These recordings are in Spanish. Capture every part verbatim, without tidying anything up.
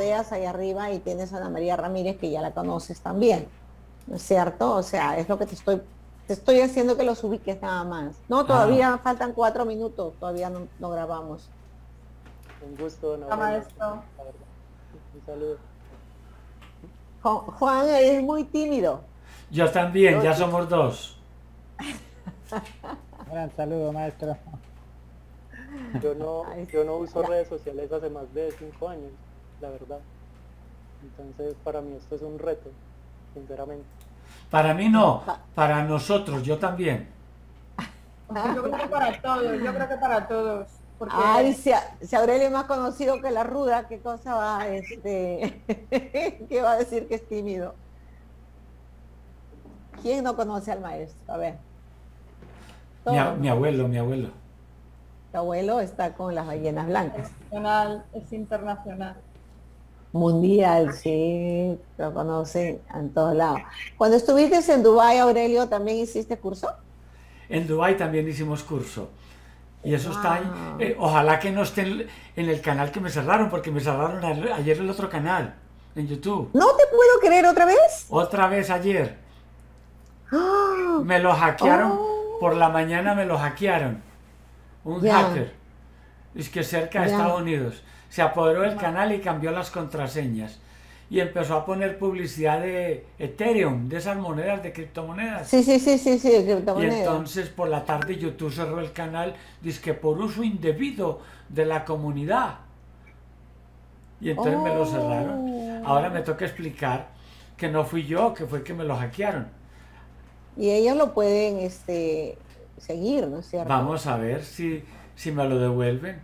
veas ahí arriba y tienes a Ana María Ramírez, que ya la conoces también, ¿no es cierto? O sea, es lo que te estoy, te estoy haciendo que los ubiques nada más. No, Ah, todavía faltan cuatro minutos, todavía no, no grabamos. Un gusto, don Hola, Aurelio, maestro. la verdad. Un saludo. Ju- Juan es muy tímido. yo también, Yo- ya somos dos. Un gran saludo, maestro. Yo no, Ay, yo no uso ya. redes sociales hace más de cinco años, la verdad. Entonces, para mí esto es un reto, sinceramente. Para mí no, Ja- para nosotros, yo también. Yo creo que para todos, yo creo que para todos. Porque Ay, si, a- si Aurelio es más conocido que la ruda, ¿qué cosa va, este, qué va a decir que es tímido? ¿Quién no conoce al maestro? A ver, Mi, a- todos, mi ¿no? abuelo, mi abuelo. Tu abuelo está con las ballenas blancas. el canal es internacional. Mundial, sí, lo conocen en todos lados. Cuando estuviste en Dubái, Aurelio, ¿también hiciste curso? En Dubái también hicimos curso. Y eso está ahí. Wow. Eh, ojalá que no esté en, en el canal que me cerraron, porque me cerraron a- ayer el otro canal, en YouTube. ¿No te puedo creer otra vez? Otra vez ayer. ¡Ah! Me lo hackearon, Oh. por la mañana me lo hackearon. Un Ya. hacker. Es que cerca de Ya. Estados Unidos. Se apoderó del canal y cambió las contraseñas. Y empezó a poner publicidad de Ethereum, de esas monedas, de criptomonedas. Sí, sí, sí, sí, sí, de Y criptomoneda. entonces por la tarde YouTube cerró el canal, que por uso indebido de la comunidad. Y entonces me lo cerraron. Ahora me toca explicar que no fui yo, que fue que me lo hackearon. Y ellos lo pueden, este, seguir, ¿no es cierto? Vamos a ver si, si me lo devuelven.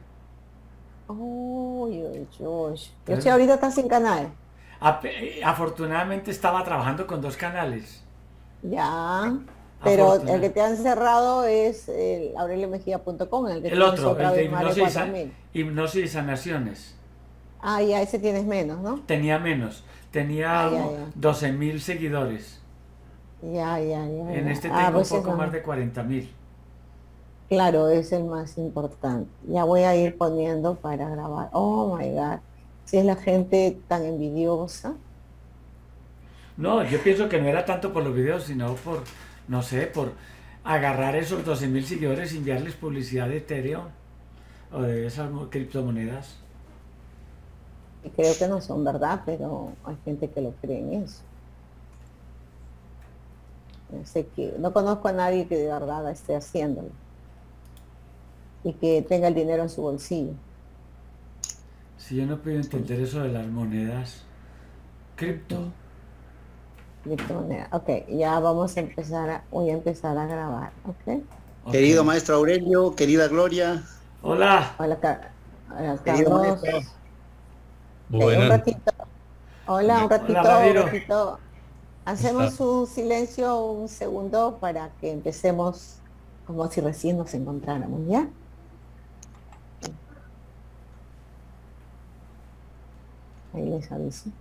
Uy, uy, uy. Yo sí, ahorita está sin canal. Ape- Afortunadamente estaba trabajando con dos canales. Ya. Pero Afortunado. el que te han cerrado es el aurelio mejía punto com, el que El tienes otro, otra el de vez más de hipnosis, cuatro y, mil. hipnosis y sanaciones. Ah, ya, ese tienes menos, ¿no? Tenía menos. Tenía Ah, ya, ya. doce mil seguidores. Ya, ya, ya. En ya. este Ah, tengo pues un poco eso, más de cuarenta mil. claro, es el más importante. Ya voy a ir poniendo para grabar. Oh my God. Si es la gente tan envidiosa. No, yo pienso que no era tanto por los videos, sino por, no sé, por agarrar esos doce mil seguidores y enviarles publicidad de Ethereum o de esas mo- criptomonedas. Y creo que no son verdad, pero hay gente que lo cree en eso. No sé que no conozco a nadie que de verdad esté haciéndolo y que tenga el dinero en su bolsillo. Si yo no puedo entender eso de las monedas cripto. Criptomoneda. Ok, ya vamos a empezar a, voy a empezar a grabar, ¿ok? Ok. Querido maestro Aurelio, querida Gloria, Hola. Hola, Car- hola, querido Carlos. maestro. Ok, un ratito. Hola, un ratito, Hola, un Ramiro. ratito. Hacemos un silencio un segundo para que empecemos como si recién nos encontráramos, ¿ya? Ahí les aviso.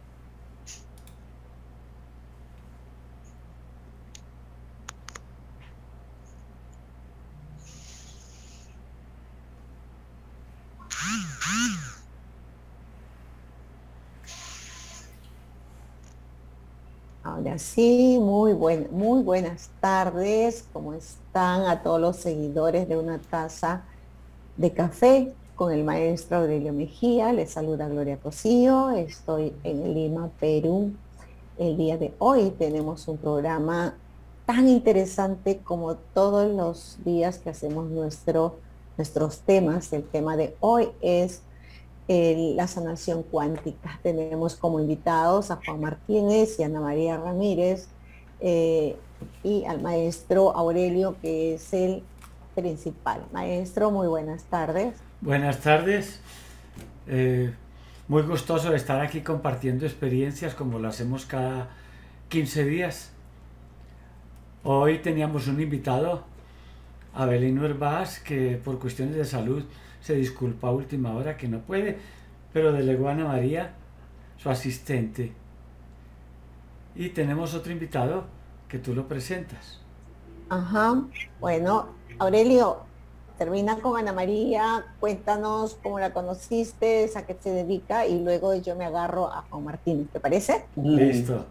Ahora sí, muy buen, muy buenas tardes. ¿Cómo están a todos los seguidores de Una Taza de Café con el maestro Aurelio Mejía? Les saluda Gloria Cosío. Estoy en Lima, Perú. El día de hoy tenemos un programa tan interesante como todos los días que hacemos nuestro, nuestros temas. El tema de hoy es el- la sanación cuántica. Tenemos como invitados a Juan Martínez y Ana María Ramírez eh, y al maestro Aurelio, que es el principal. Maestro, muy buenas tardes. Buenas tardes. Eh, muy gustoso de estar aquí compartiendo experiencias como lo hacemos cada quince días. Hoy teníamos un invitado, Abelino Herbás, que por cuestiones de salud se disculpa a última hora que no puede, pero delegó a Ana María, su asistente. Y tenemos otro invitado que tú lo presentas. Ajá. Bueno, Aurelio, termina con Ana María, cuéntanos cómo la conociste, a qué se dedica, y luego yo me agarro a Juan Martínez, ¿te parece? Listo.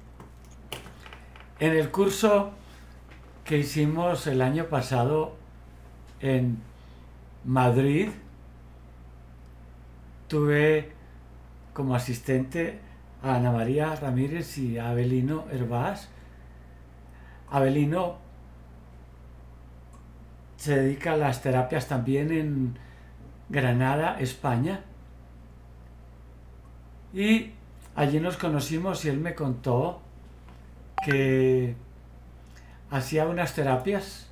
En el curso que hicimos el año pasado en Madrid, tuve como asistente a Ana María Ramírez y a Abelino Hervás. Abelino se dedica a las terapias también en Granada, España. Y allí nos conocimos y él me contó que hacía unas terapias.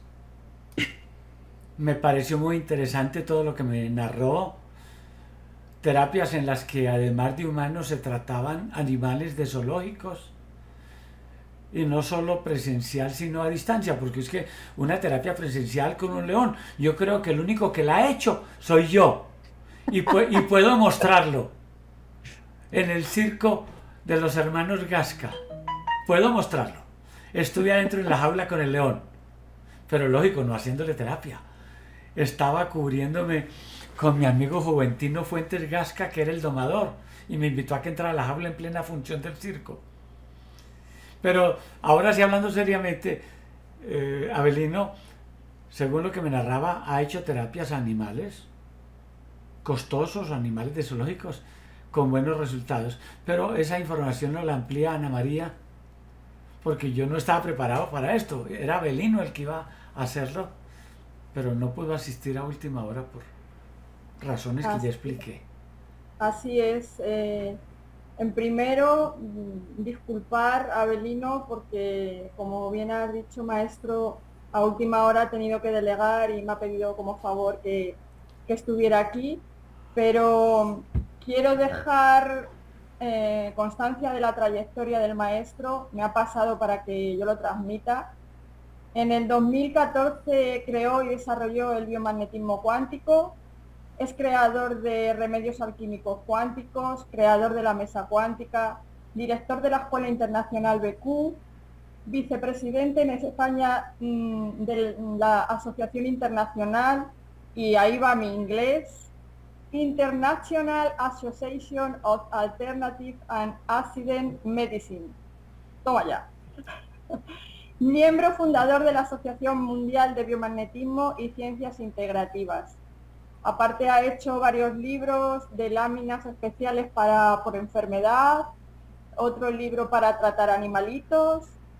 Me pareció muy interesante todo lo que me narró. Terapias en las que además de humanos se trataban animales de zoológicos. Y no solo presencial, sino a distancia, porque es que una terapia presencial con un león, yo creo que el único que la ha hecho soy yo. Y, pu y puedo mostrarlo. En el circo de los hermanos Gasca. Puedo mostrarlo. Estuve adentro en la jaula con el león. Pero lógico, no haciéndole terapia. Estaba cubriéndome con mi amigo Juventino Fuentes Gasca, que era el domador. Y me invitó a que entrara a la jaula en plena función del circo. Pero ahora sí, hablando seriamente, eh, Abelino, según lo que me narraba, ha hecho terapias a animales, costosos, animales de zoológicos, con buenos resultados. Pero esa información no la amplía Ana María, porque yo no estaba preparado para esto. Era Abelino el que iba a hacerlo, pero no pudo asistir a última hora por razones que ya expliqué. Así es. Eh, en primero, disculpar a Abelino porque, como bien has dicho, maestro, a última hora ha tenido que delegar y me ha pedido como favor que, que estuviera aquí, pero quiero dejar eh, constancia de la trayectoria del maestro. Me ha pasado para que yo lo transmita. En el dos mil catorce creó y desarrolló el biomagnetismo cuántico. Es creador de remedios alquímicos cuánticos, creador de la mesa cuántica, director de la Escuela Internacional B Q, vicepresidente en España mmm, de la Asociación Internacional, y ahí va mi inglés, International Association of Alternative and Accident Medicine. Toma ya. Miembro fundador de la Asociación Mundial de Biomagnetismo y Ciencias Integrativas. Aparte ha hecho varios libros de láminas especiales para, por enfermedad, otro libro para tratar animalitos,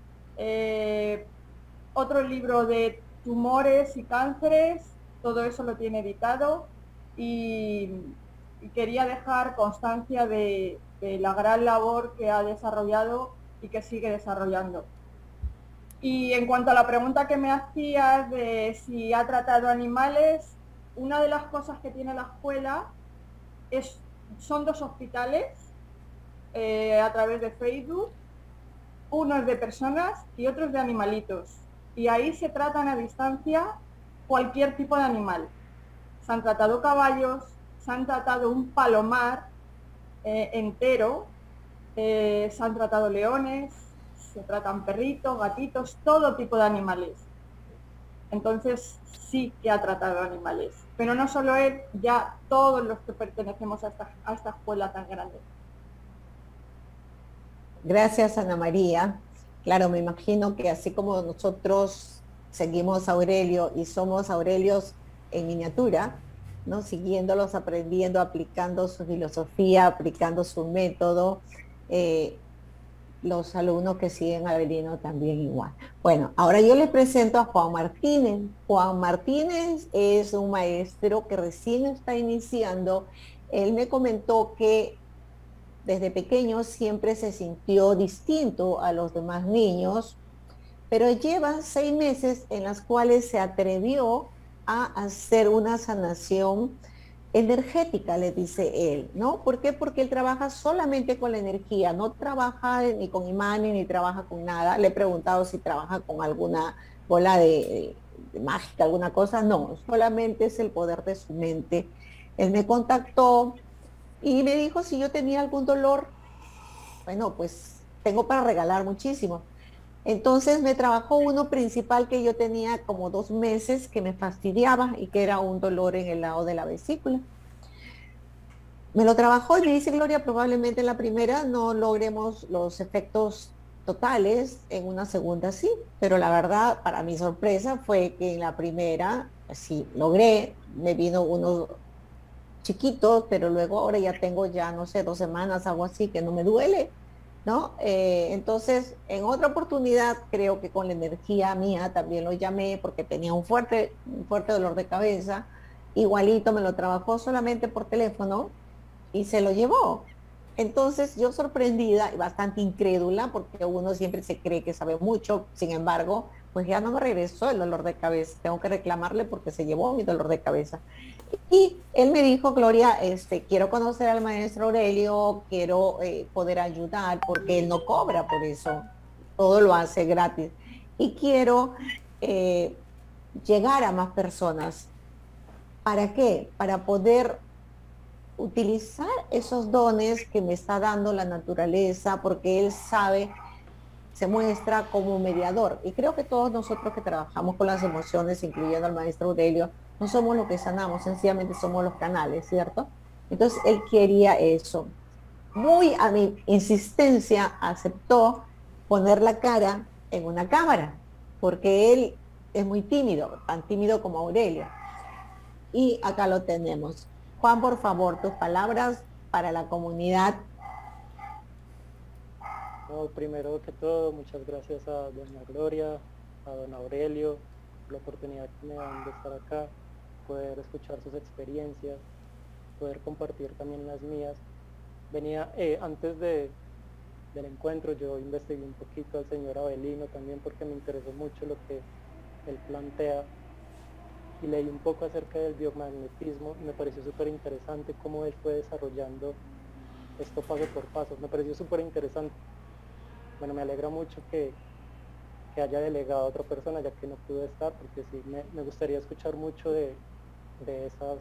eh, otro libro de tumores y cánceres, todo eso lo tiene editado, y, y quería dejar constancia de, de la gran labor que ha desarrollado y que sigue desarrollando. Y en cuanto a la pregunta que me hacías de si ha tratado animales, una de las cosas que tiene la escuela es, son dos hospitales eh, a través de Facebook, uno es de personas y otro es de animalitos. Y ahí se tratan a distancia cualquier tipo de animal. Se han tratado caballos, se han tratado un palomar eh, entero, eh, se han tratado leones, se tratan perritos, gatitos, todo tipo de animales. Entonces sí que ha tratado animales. Pero no solo él, ya todos los que pertenecemos a esta, a esta escuela tan grande. Gracias, Ana María. Claro, me imagino que así como nosotros seguimos a Aurelio y somos Aurelios en miniatura, ¿no? Siguiéndolos, aprendiendo, aplicando su filosofía, aplicando su método, eh, los alumnos que siguen a Abelino también igual. Bueno, ahora yo les presento a Juan Martínez. Juan Martínez es un maestro que recién está iniciando. Él me comentó que desde pequeño siempre se sintió distinto a los demás niños, pero lleva seis meses en las cuales se atrevió a hacer una sanación energética, le dice él, ¿no? ¿Por qué? Porque él trabaja solamente con la energía, no trabaja ni con imanes, ni trabaja con nada. Le he preguntado si trabaja con alguna bola de, de, de mágica, alguna cosa. No, solamente es el poder de su mente. Él me contactó y me dijo si yo tenía algún dolor. Bueno, pues tengo para regalar muchísimo. Entonces me trabajó uno principal que yo tenía como dos meses que me fastidiaba y que era un dolor en el lado de la vesícula. Me lo trabajó y me dice, Gloria, probablemente en la primera no logremos los efectos totales, en una segunda sí, pero la verdad, para mi sorpresa, fue que en la primera sí logré, me vino unos chiquitos, pero luego ahora ya tengo ya, no sé, dos semanas, algo así, que no me duele, ¿no? Eh, entonces, en otra oportunidad, creo que con la energía mía también lo llamé porque tenía un fuerte, un fuerte dolor de cabeza, igualito me lo trabajó solamente por teléfono y se lo llevó. Entonces yo sorprendida y bastante incrédula, porque uno siempre se cree que sabe mucho, sin embargo, pues ya no me regresó el dolor de cabeza, tengo que reclamarle porque se llevó mi dolor de cabeza. Y él me dijo, Gloria, este, quiero conocer al maestro Aurelio, quiero eh, poder ayudar, porque él no cobra por eso, todo lo hace gratis. Y quiero eh, llegar a más personas. ¿Para qué? Para poder utilizar esos dones que me está dando la naturaleza, porque él sabe, se muestra como mediador. Y creo que todos nosotros que trabajamos con las emociones, incluyendo al maestro Aurelio, no somos los que sanamos, sencillamente somos los canales, ¿cierto? Entonces él quería eso. Muy a mi insistencia aceptó poner la cara en una cámara, porque él es muy tímido, tan tímido como Aurelio. Y acá lo tenemos. Juan, por favor, tus palabras para la comunidad. No, primero que todo, muchas gracias a doña Gloria, a don Aurelio, por la oportunidad que me dan de estar acá, poder escuchar sus experiencias, poder compartir también las mías. Venía, eh, antes de, del encuentro, yo investigué un poquito al señor Avelino también porque me interesó mucho lo que él plantea, y leí un poco acerca del biomagnetismo y me pareció súper interesante cómo él fue desarrollando esto paso por paso. Me pareció súper interesante. Bueno, me alegra mucho que, que haya delegado a otra persona, ya que no pude estar, porque sí, me, me gustaría escuchar mucho de, de esas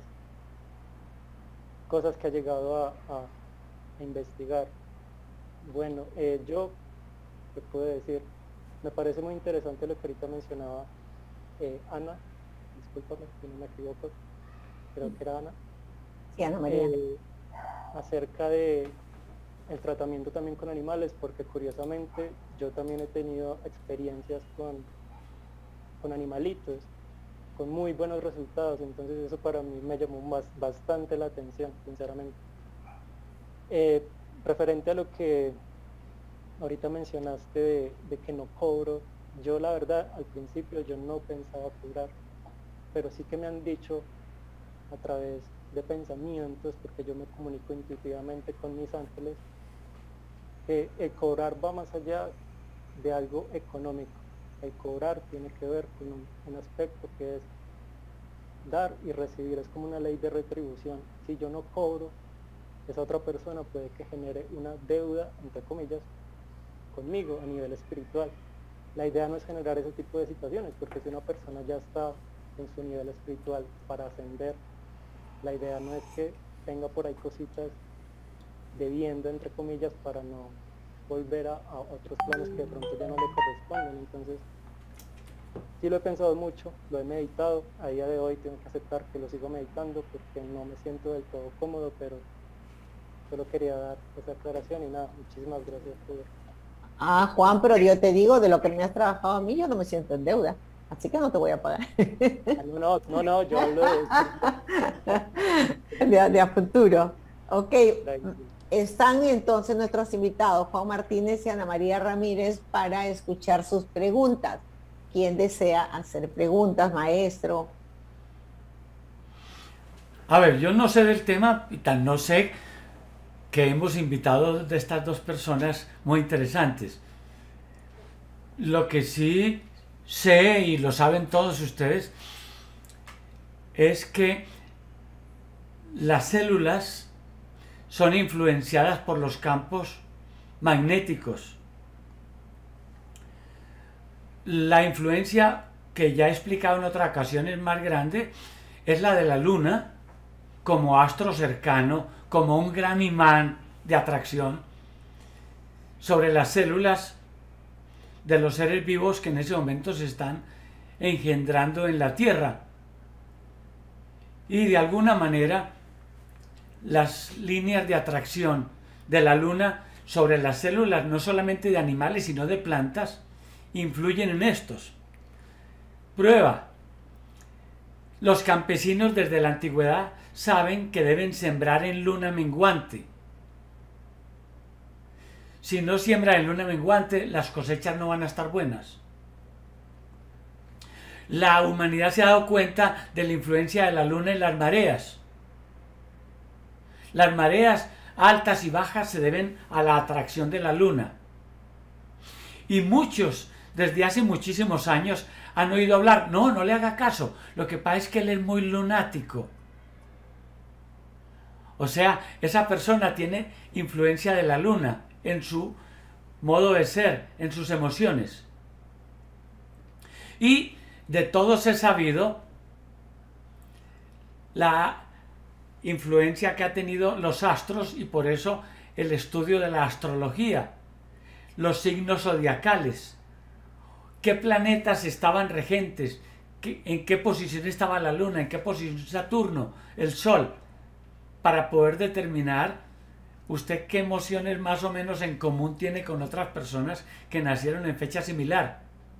cosas que ha llegado a, a, a investigar. Bueno, eh, yo, ¿qué puedo decir? Me parece muy interesante lo que ahorita mencionaba eh, Ana. Discúlpame si no me equivoco, creo que era Ana. Sí, Ana María. Eh, acerca de el tratamiento también con animales, porque curiosamente yo también he tenido experiencias con, con animalitos, con muy buenos resultados, entonces eso para mí me llamó más, bastante la atención, sinceramente. Eh, referente a lo que ahorita mencionaste de, de que no cobro, yo la verdad al principio yo no pensaba cobrar, pero sí que me han dicho a través de pensamientos, porque yo me comunico intuitivamente con mis ángeles, que el cobrar va más allá de algo económico. El cobrar tiene que ver con un, un aspecto que es dar y recibir, es como una ley de retribución. Si yo no cobro, esa otra persona puede que genere una deuda, entre comillas, conmigo a nivel espiritual. La idea no es generar ese tipo de situaciones, porque si una persona ya está en su nivel espiritual para ascender, la idea no es que tenga por ahí cositas debiendo, entre comillas, para no volver a, a otros planos que de pronto ya no le corresponden. Entonces sí lo he pensado mucho, lo he meditado, a día de hoy tengo que aceptar que lo sigo meditando porque no me siento del todo cómodo, pero solo quería dar esa aclaración y nada, muchísimas gracias por... Ah, Juan, pero yo te digo, de lo que me has trabajado a mí, yo no me siento en deuda, así que no te voy a pagar. No, no, no, no, yo hablo de... de, de a futuro. Ok, Gracias. Están entonces nuestros invitados, Juan Martínez y Ana María Ramírez, para escuchar sus preguntas. ¿Quién desea hacer preguntas, maestro? A ver, yo no sé del tema, y tan no sé que hemos invitado de estas dos personas muy interesantes. Lo que sí sé, y lo saben todos ustedes, es que las células son influenciadas por los campos magnéticos. La influencia, que ya he explicado en otra ocasión, es más grande, es la de la luna, como astro cercano, como un gran imán de atracción sobre las células de los seres vivos que en ese momento se están engendrando en la Tierra. Y de alguna manera las líneas de atracción de la Luna sobre las células, no solamente de animales, sino de plantas, influyen en estos. Prueba. Los campesinos desde la antigüedad saben que deben sembrar en luna menguante. Si no siembran en luna menguante, las cosechas no van a estar buenas. La humanidad se ha dado cuenta de la influencia de la luna en las mareas. Las mareas altas y bajas se deben a la atracción de la luna. Y muchos, desde hace muchísimos años, han oído hablar, no, no le haga caso, lo que pasa es que él es muy lunático. O sea, esa persona tiene influencia de la luna en su modo de ser, en sus emociones. Y de todos he sabido la influencia que ha tenido los astros y por eso el estudio de la astrología, los signos zodiacales, qué planetas estaban regentes, qué, en qué posición estaba la Luna, en qué posición Saturno, el Sol, para poder determinar usted qué emociones más o menos en común tiene con otras personas que nacieron en fecha similar.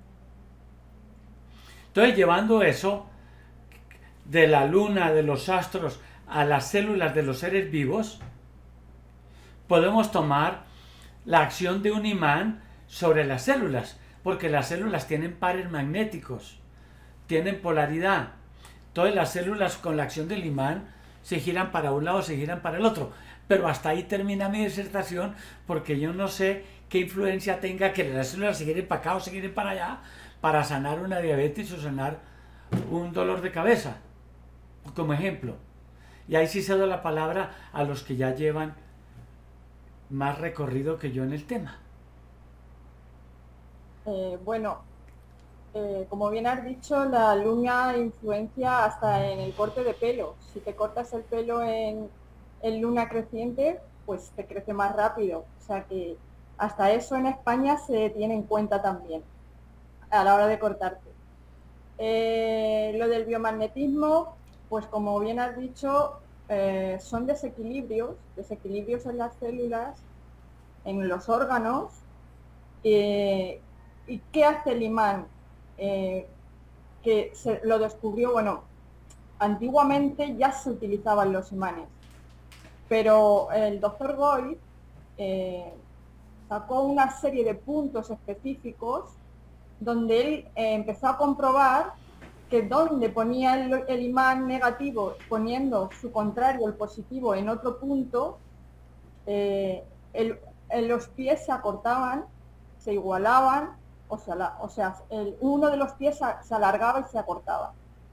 Entonces, llevando eso de la Luna, de los astros, a las células de los seres vivos, podemos tomar la acción de un imán sobre las células, porque las células tienen pares magnéticos, tienen polaridad. Todas las células con la acción del imán se giran para un lado, se giran para el otro. Pero hasta ahí termina mi disertación, porque yo no sé qué influencia tenga que las células se giren para acá o se giren para allá para sanar una diabetes o sanar un dolor de cabeza, como ejemplo. Y ahí sí cedo la palabra a los que ya llevan más recorrido que yo en el tema. Eh, bueno, eh, como bien has dicho, la luna influencia hasta en el corte de pelo. Si te cortas el pelo en, en luna creciente, pues te crece más rápido. O sea que hasta eso en España se tiene en cuenta también a la hora de cortarte. Eh, lo del biomagnetismo, pues como bien has dicho, eh, son desequilibrios, desequilibrios en las células, en los órganos. Eh, ¿Y qué hace el imán? Eh, que se lo descubrió, bueno, antiguamente ya se utilizaban los imanes, pero el doctor Goy eh, sacó una serie de puntos específicos donde él eh, empezó a comprobar que donde ponía el, el imán negativo, poniendo su contrario, el positivo, en otro punto, eh, el, el, los pies se acortaban, se igualaban, o sea, o sea el, uno de los pies se, se alargaba y se acortaba.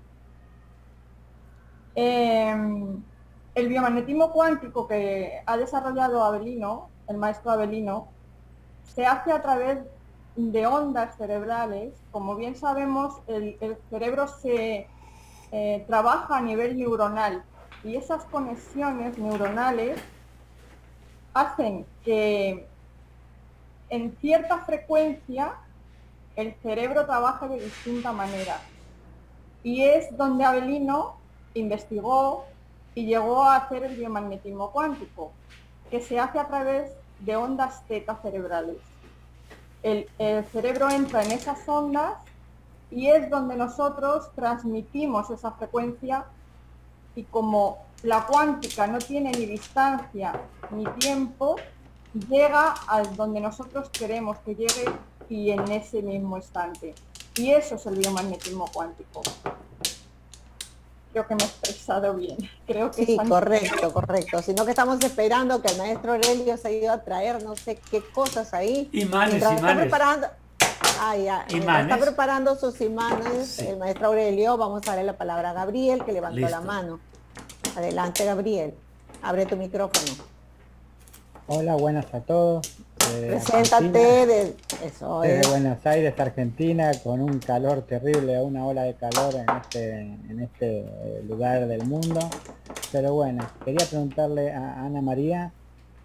Eh, el biomagnetismo cuántico que ha desarrollado Avelino, el maestro Avelino, se hace a través de ondas cerebrales. Como bien sabemos, el, el cerebro se eh, trabaja a nivel neuronal y esas conexiones neuronales hacen que en cierta frecuencia el cerebro trabaje de distinta manera. Y es donde Avelino investigó y llegó a hacer el biomagnetismo cuántico, que se hace a través de ondas teta cerebrales. El, el cerebro entra en esas ondas y es donde nosotros transmitimos esa frecuencia, y como la cuántica no tiene ni distancia ni tiempo, llega a donde nosotros queremos que llegue y en ese mismo instante. Y eso es el biomagnetismo cuántico. Creo que me he expresado bien. Creo que sí, son... correcto, correcto. Sino que estamos esperando que el maestro Aurelio se ha ido a traer no sé qué cosas ahí. Imanes, Mientras imanes. Está preparando, ah, ya, imanes. Está preparando sus imanes, Sí. El maestro Aurelio. Vamos a darle la palabra a Gabriel, que levantó Listo. la mano. Adelante, Gabriel. Abre tu micrófono. Hola, buenas a todos. De Preséntate. Argentina, De, eso desde es. Buenos Aires, Argentina, con un calor terrible, una ola de calor en este, en este eh, lugar del mundo. Pero bueno, quería preguntarle a Ana María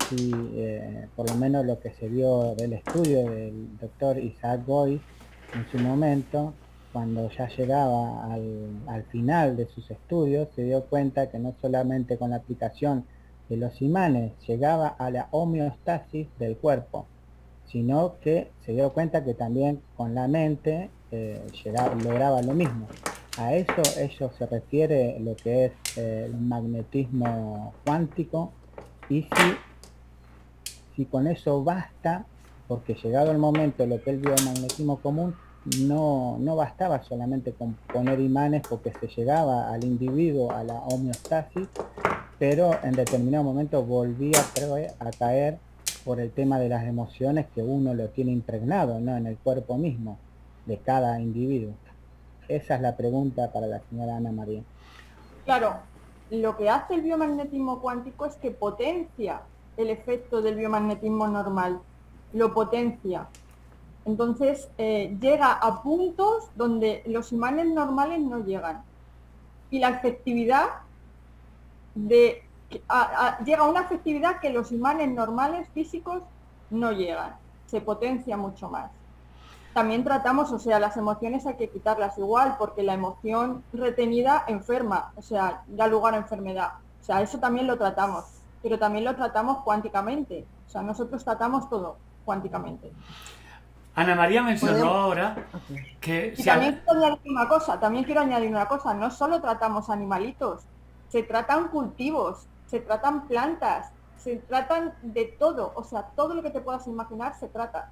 si, eh, por lo menos lo que se vio del estudio del doctor Isaac Goy en su momento, cuando ya llegaba al, al final de sus estudios, se dio cuenta que no solamente con la aplicación de los imanes llegaba a la homeostasis del cuerpo, sino que se dio cuenta que también con la mente eh, llegaba, lograba lo mismo. A eso ello se refiere lo que es eh, el magnetismo cuántico, y si, si con eso basta, porque llegado el momento lo que él vio el magnetismo común, no, no bastaba solamente con poner imanes, porque se llegaba al individuo a la homeostasis, pero en determinado momento volvía a caer por el tema de las emociones que uno lo tiene impregnado, ¿no?, en el cuerpo mismo de cada individuo. Esa es la pregunta para la señora Ana María. Claro, lo que hace el biomagnetismo cuántico es que potencia el efecto del biomagnetismo normal, lo potencia. Entonces eh, llega a puntos donde los imanes normales no llegan. Y la efectividad de, a, a, llega a una efectividad que los imanes normales físicos no llegan. Se potencia mucho más. También tratamos, o sea, las emociones hay que quitarlas igual, porque la emoción retenida enferma, o sea, da lugar a enfermedad. O sea, eso también lo tratamos, pero también lo tratamos cuánticamente. O sea, nosotros tratamos todo cuánticamente. Ana María mencionó ahora que... Y también quiero añadir una cosa, también quiero añadir una cosa, no solo tratamos animalitos, se tratan cultivos, se tratan plantas, se tratan de todo, o sea, todo lo que te puedas imaginar se trata.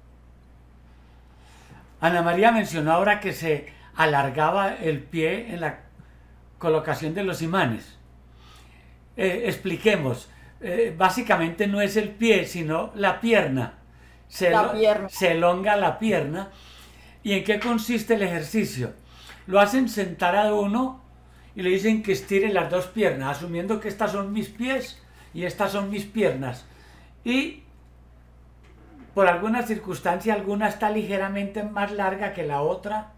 Ana María mencionó ahora que se alargaba el pie en la colocación de los imanes. Eh, expliquemos, eh, básicamente no es el pie, sino la pierna. Se, la pierna. Se elonga la pierna. ¿Y en qué consiste el ejercicio? Lo hacen sentar a uno y le dicen que estire las dos piernas, asumiendo que estas son mis pies y estas son mis piernas. Y por alguna circunstancia, alguna está ligeramente más larga que la otra.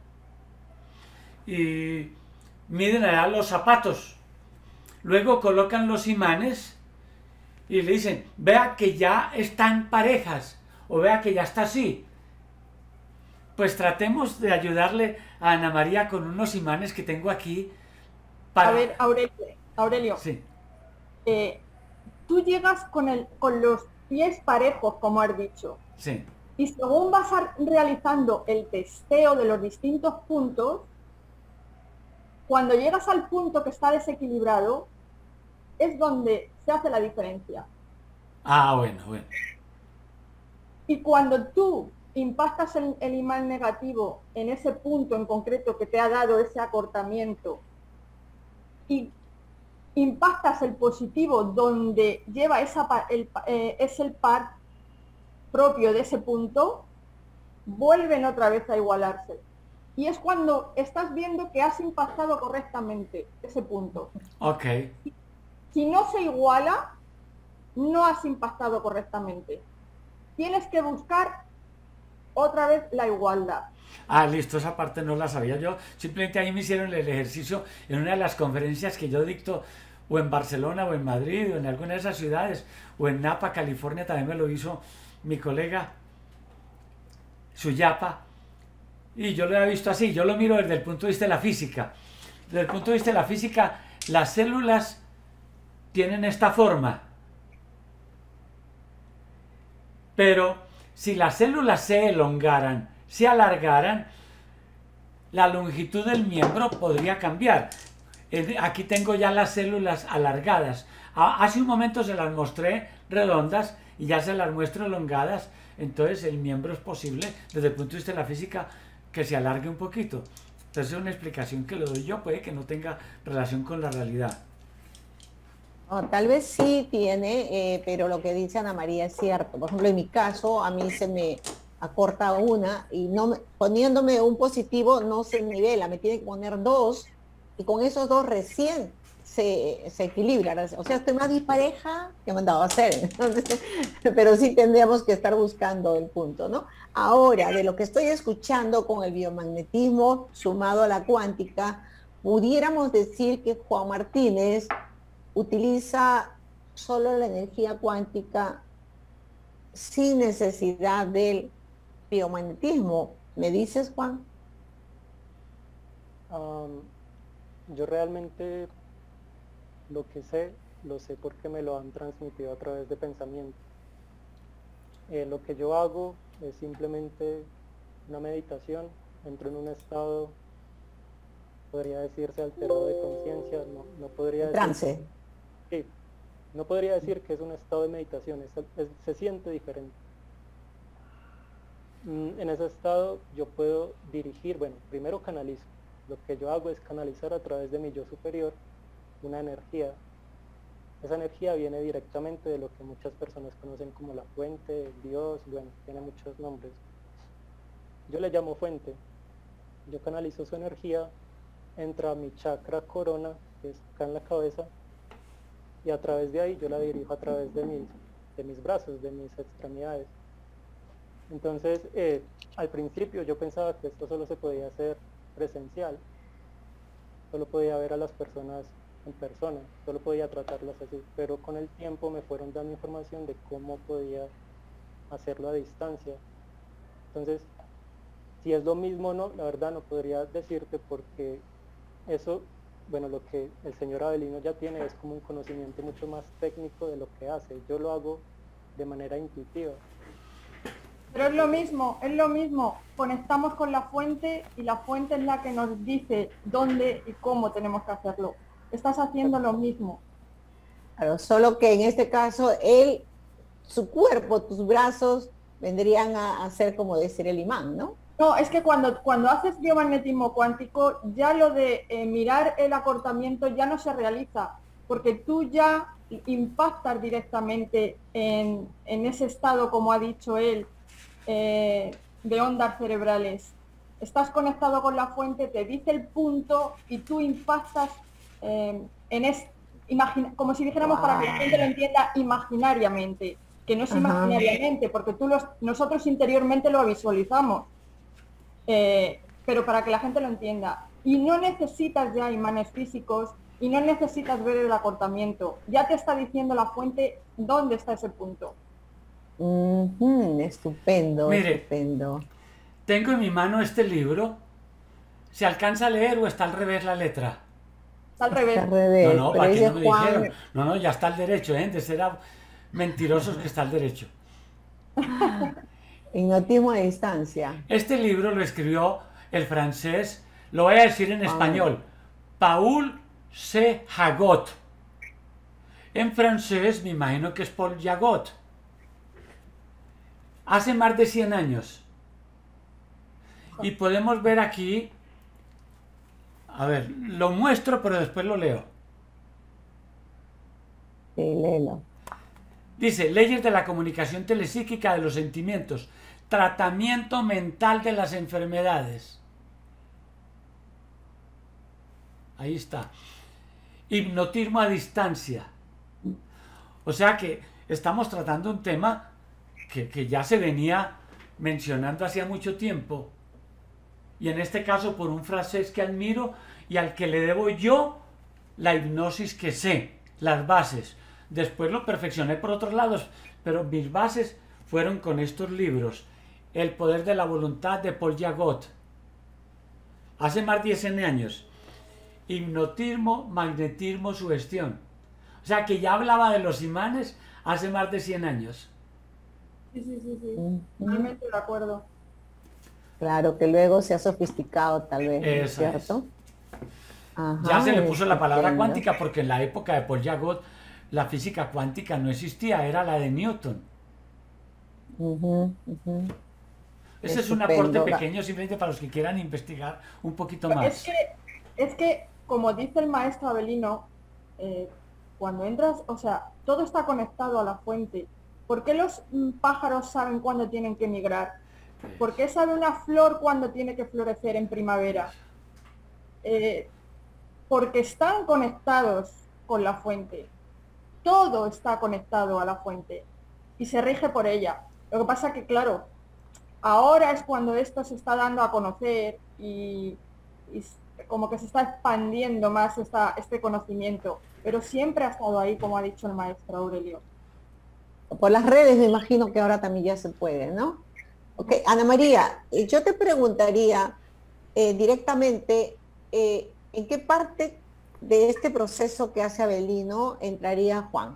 Y miden allá los zapatos. Luego colocan los imanes y le dicen, vea que ya están parejas, o vea que ya está así. Pues tratemos de ayudarle a Ana María con unos imanes que tengo aquí. Para... A ver, Aurelio, Aurelio sí. eh, tú llegas con, el, con los pies parejos, como has dicho. Sí. Y según vas a, realizando el testeo de los distintos puntos, cuando llegas al punto que está desequilibrado, es donde se hace la diferencia. Ah, bueno, bueno. Y cuando tú impactas el, el imán negativo en ese punto en concreto que te ha dado ese acortamiento, y impactas el positivo donde lleva esa, el, eh, es el par propio de ese punto, vuelven otra vez a igualarse. Y es cuando estás viendo que has impactado correctamente ese punto. Ok. Si, si no se iguala, no has impactado correctamente. Tienes que buscar otra vez la igualdad. Ah, listo, esa parte no la sabía yo. Simplemente ahí me hicieron el ejercicio en una de las conferencias que yo dicto, o en Barcelona, o en Madrid, o en alguna de esas ciudades, o en Napa, California, también me lo hizo mi colega Suyapa, y yo lo he visto así. Yo lo miro desde el punto de vista de la física. Desde el punto de vista de la física, las células tienen esta forma, pero si las células se elongaran, se alargaran, la longitud del miembro podría cambiar. Aquí tengo ya las células alargadas. Hace un momento se las mostré redondas y ya se las muestro elongadas. Entonces el miembro es posible, desde el punto de vista de la física, que se alargue un poquito. Entonces es una explicación que le doy yo, puede que no tenga relación con la realidad. Oh, tal vez sí tiene, eh, pero lo que dice Ana María es cierto. Por ejemplo, en mi caso, a mí se me acorta una y no me, poniéndome un positivo no se nivela, me tiene que poner dos y con esos dos recién se, se equilibra. O sea, estoy más dispareja que me han dado a hacer. Entonces, pero sí tendríamos que estar buscando el punto, ¿no? Ahora, de lo que estoy escuchando con el biomagnetismo sumado a la cuántica, pudiéramos decir que Juan Martínez utiliza solo la energía cuántica sin necesidad del biomagnetismo. ¿Me dices, Juan? Um, yo realmente lo que sé, lo sé porque me lo han transmitido a través de pensamiento. Eh, lo que yo hago es simplemente una meditación, entro en un estado, podría decirse alterado de conciencia, no, no podría decir... Trance. Sí, no podría decir que es un estado de meditación, es, es, se siente diferente. Mm, en ese estado yo puedo dirigir, bueno, primero canalizo. Lo que yo hago es canalizar a través de mi yo superior una energía. Esa energía viene directamente de lo que muchas personas conocen como la fuente, el Dios, bueno, tiene muchos nombres. Yo le llamo fuente. Yo canalizo su energía, entra a mi chakra corona, que es acá en la cabeza, y a través de ahí yo la dirijo a través de mis, de mis brazos, de mis extremidades. Entonces, eh, al principio yo pensaba que esto solo se podía hacer presencial, solo podía ver a las personas en persona, solo podía tratarlas así, pero con el tiempo me fueron dando información de cómo podía hacerlo a distancia. Entonces, si es lo mismo o no, la verdad no podría decirte, porque eso, bueno, lo que el señor Avelino ya tiene es como un conocimiento mucho más técnico de lo que hace. Yo lo hago de manera intuitiva. Pero es lo mismo, es lo mismo. Conectamos con la fuente y la fuente es la que nos dice dónde y cómo tenemos que hacerlo. Estás haciendo lo mismo. Claro, solo que en este caso él, su cuerpo, tus brazos vendrían a, a ser como decir el imán, ¿no? No, es que cuando, cuando haces biomagnetismo cuántico, ya lo de eh, mirar el acortamiento ya no se realiza, porque tú ya impactas directamente en, en ese estado, como ha dicho él, eh, de ondas cerebrales. Estás conectado con la fuente, te dice el punto y tú impactas eh, en es, imagina, como si dijéramos, wow, para que la gente lo entienda imaginariamente, que no es Ajá. imaginariamente, porque tú los, nosotros interiormente lo visualizamos. Eh, pero para que la gente lo entienda. Y no necesitas ya imanes físicos y no necesitas ver el acortamiento. Ya te está diciendo la fuente dónde está ese punto. Uh-huh, estupendo, Mire, estupendo. Tengo en mi mano este libro. ¿Se alcanza a leer o está al revés la letra? Está al revés. Está al revés. No, no, pero para que no me Juan... dijeron. No, no, ya está al derecho, ¿eh? De ser mentirosos que está al derecho. Hipnotismo a distancia. Este libro lo escribió el francés, lo voy a decir en español, Paul C. Jagot. En francés me imagino que es Paul Jagot. Hace más de cien años. Y podemos ver aquí, a ver, lo muestro pero después lo leo. Sí, léelo. Dice, leyes de la comunicación telepsíquica de los sentimientos, tratamiento mental de las enfermedades. Ahí está. Hipnotismo a distancia. O sea que estamos tratando un tema que, que ya se venía mencionando hacía mucho tiempo. Y en este caso por un francés que admiro y al que le debo yo la hipnosis que sé, las bases. Después lo perfeccioné por otros lados, pero mis bases fueron con estos libros. El poder de la voluntad de Paul Jagot. Hace más de cien años. Hipnotismo, magnetismo, sugestión. O sea que ya hablaba de los imanes hace más de cien años. Sí, sí, sí, sí. Realmente de acuerdo. Claro, que luego se ha sofisticado tal vez, Eso ¿cierto? Es. Ajá, ya se le puso la palabra entiendo. cuántica porque en la época de Paul Jagot la física cuántica no existía, era la de Newton. Uh-huh, uh-huh. Ese es un aporte pequeño simplemente para los que quieran investigar un poquito más. Es que, es que como dice el maestro Avelino, eh, cuando entras, o sea, todo está conectado a la fuente. ¿Por qué los mm, pájaros saben cuándo tienen que migrar? ¿Por qué sabe una flor cuándo tiene que florecer en primavera? Eh, porque están conectados con la fuente. Todo está conectado a la fuente y se rige por ella. Lo que pasa que, claro, ahora es cuando esto se está dando a conocer y, y como que se está expandiendo más esta, este conocimiento, pero siempre ha estado ahí, como ha dicho el maestro Aurelio. Por las redes me imagino que ahora también ya se puede, ¿no? Ok, Ana María, eh, yo te preguntaría eh, directamente, eh, ¿en qué parte de este proceso que hace Avelino entraría Juan?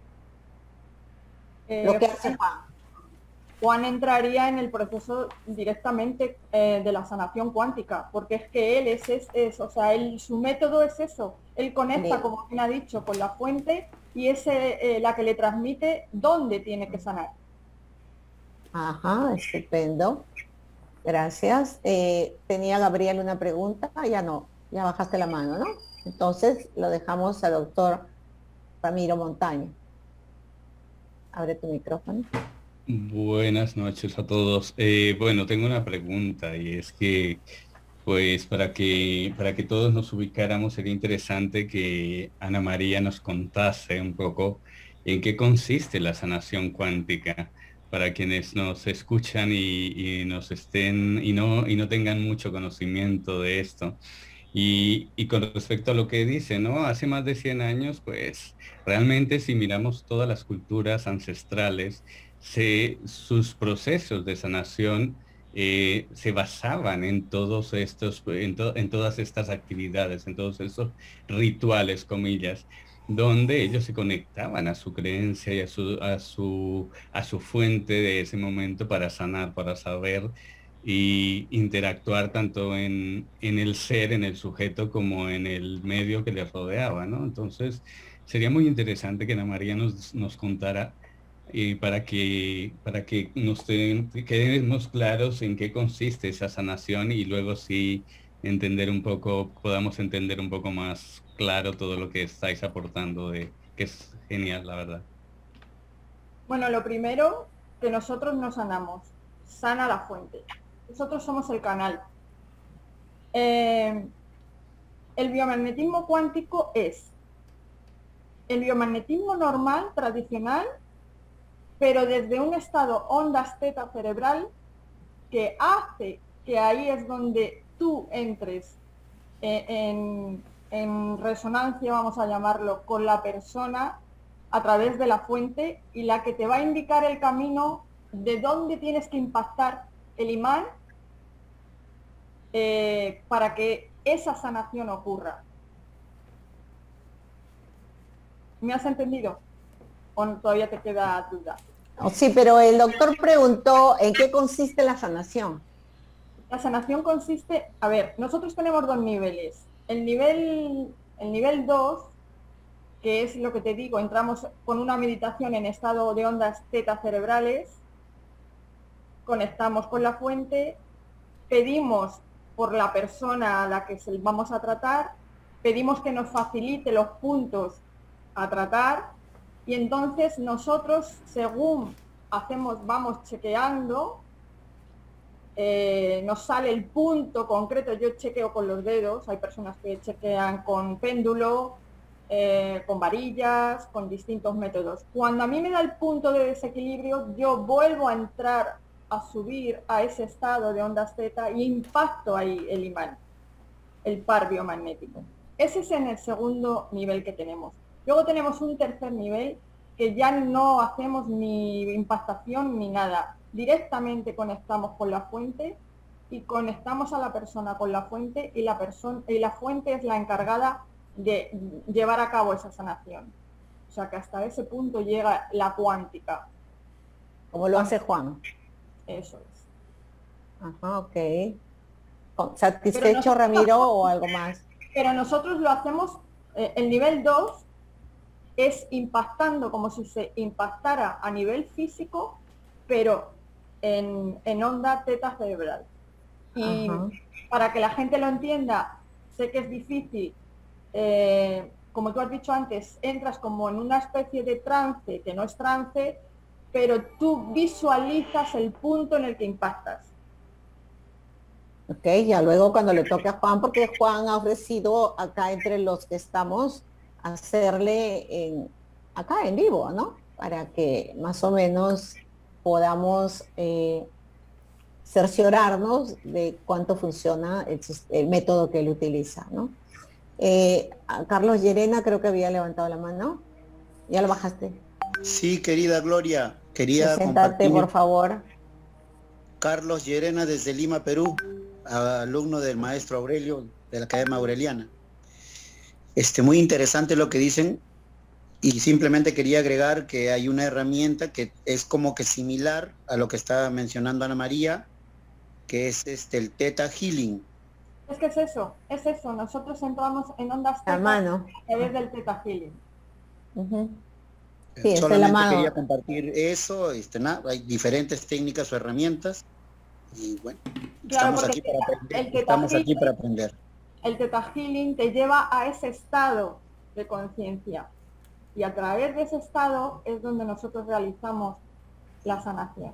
Eh, Lo que hace Juan, Juan. Juan entraría en el proceso directamente eh, de la sanación cuántica, porque es que él es, es, es o sea, él, su método es eso, él conecta, Bien. como bien ha dicho, con la fuente y es eh, la que le transmite dónde tiene que sanar. Ajá, estupendo. Gracias. Eh, tenía Gabriel una pregunta, ah, ya no, ya bajaste la mano, ¿no? Entonces lo dejamos al doctor Ramiro Montaño. Abre tu micrófono. Buenas noches a todos. Eh, bueno, tengo una pregunta y es que, pues, para que, para que todos nos ubicáramos, sería interesante que Ana María nos contase un poco en qué consiste la sanación cuántica, para quienes nos escuchan y, y nos estén y no, y no tengan mucho conocimiento de esto. Y, y con respecto a lo que dice, ¿no? Hace más de cien años, pues realmente si miramos todas las culturas ancestrales, se, sus procesos de sanación eh, se basaban en todos estos, en, to, en todas estas actividades, en todos esos rituales, comillas, donde ellos se conectaban a su creencia y a su, a su, a su fuente de ese momento para sanar, para saber y interactuar tanto en, en el ser, en el sujeto, como en el medio que les rodeaba, ¿no? Entonces, sería muy interesante que Ana María nos, nos contara eh, para que, para que nos ten, quedemos claros en qué consiste esa sanación y luego sí entender un poco, podamos entender un poco más claro todo lo que estáis aportando, de, que es genial, la verdad. Bueno, lo primero, que nosotros no sanamos, sana la fuente. Nosotros somos el canal. Eh, el biomagnetismo cuántico es el biomagnetismo normal, tradicional, pero desde un estado ondas teta cerebral que hace que ahí es donde tú entres eh, en, en resonancia, vamos a llamarlo, con la persona a través de la fuente y la que te va a indicar el camino de dónde tienes que impactar el imán eh, para que esa sanación ocurra. ¿Me has entendido? ¿O todavía te queda duda? Oh, sí, pero el doctor preguntó en qué consiste la sanación. La sanación consiste, a ver, nosotros tenemos dos niveles. El nivel, el nivel dos, que es lo que te digo, entramos con una meditación en estado de ondas teta cerebrales, conectamos con la fuente, pedimos por la persona a la que se vamos a tratar, pedimos que nos facilite los puntos a tratar y entonces nosotros, según hacemos, vamos chequeando, eh, nos sale el punto concreto. Yo chequeo con los dedos, hay personas que chequean con péndulo, eh, con varillas, con distintos métodos. Cuando a mí me da el punto de desequilibrio, yo vuelvo a entrar a subir a ese estado de ondas teta y impacto ahí el imán, el par biomagnético. Ese es en el segundo nivel que tenemos. Luego tenemos un tercer nivel que ya no hacemos ni impactación ni nada. Directamente conectamos con la fuente y conectamos a la persona con la fuente y la, persona, y la fuente es la encargada de llevar a cabo esa sanación. O sea que hasta ese punto llega la cuántica. Como lo hace Juan. Eso es. Ajá, ok. ¿Satisfecho, Ramiro, o algo más? Pero nosotros lo hacemos, eh, el nivel dos es impactando como si se impactara a nivel físico, pero en, en onda teta cerebral. Y Ajá. Para que la gente lo entienda, sé que es difícil, eh, como tú has dicho antes, entras como en una especie de trance, que no es trance, pero tú visualizas el punto en el que impactas. Ok, ya luego cuando le toque a Juan, porque Juan ha ofrecido acá entre los que estamos hacerle en, acá en vivo, ¿no? Para que más o menos podamos eh, cerciorarnos de cuánto funciona el, el método que él utiliza, ¿no? Eh, Carlos Llerena creo que había levantado la mano. ¿Ya lo bajaste? Sí, querida Gloria, quería Preséntate, compartir. por favor. Carlos Llerena desde Lima, Perú, alumno del maestro Aurelio de la Academia Aureliana. Este, muy interesante lo que dicen y simplemente quería agregar que hay una herramienta que es como que similar a lo que estaba mencionando Ana María, que es este, el Theta Healing. Es que es eso, es eso. Nosotros entramos en ondas La teta mano. a través del Theta Healing. Ujú. Sí, es de la Solamente mano. quería compartir eso, este, nada, hay diferentes técnicas o herramientas y bueno, Claro, estamos porque aquí para el aprender, Theta estamos aquí Healing, para aprender. el Theta Healing te lleva a ese estado de conciencia y a través de ese estado es donde nosotros realizamos la sanación.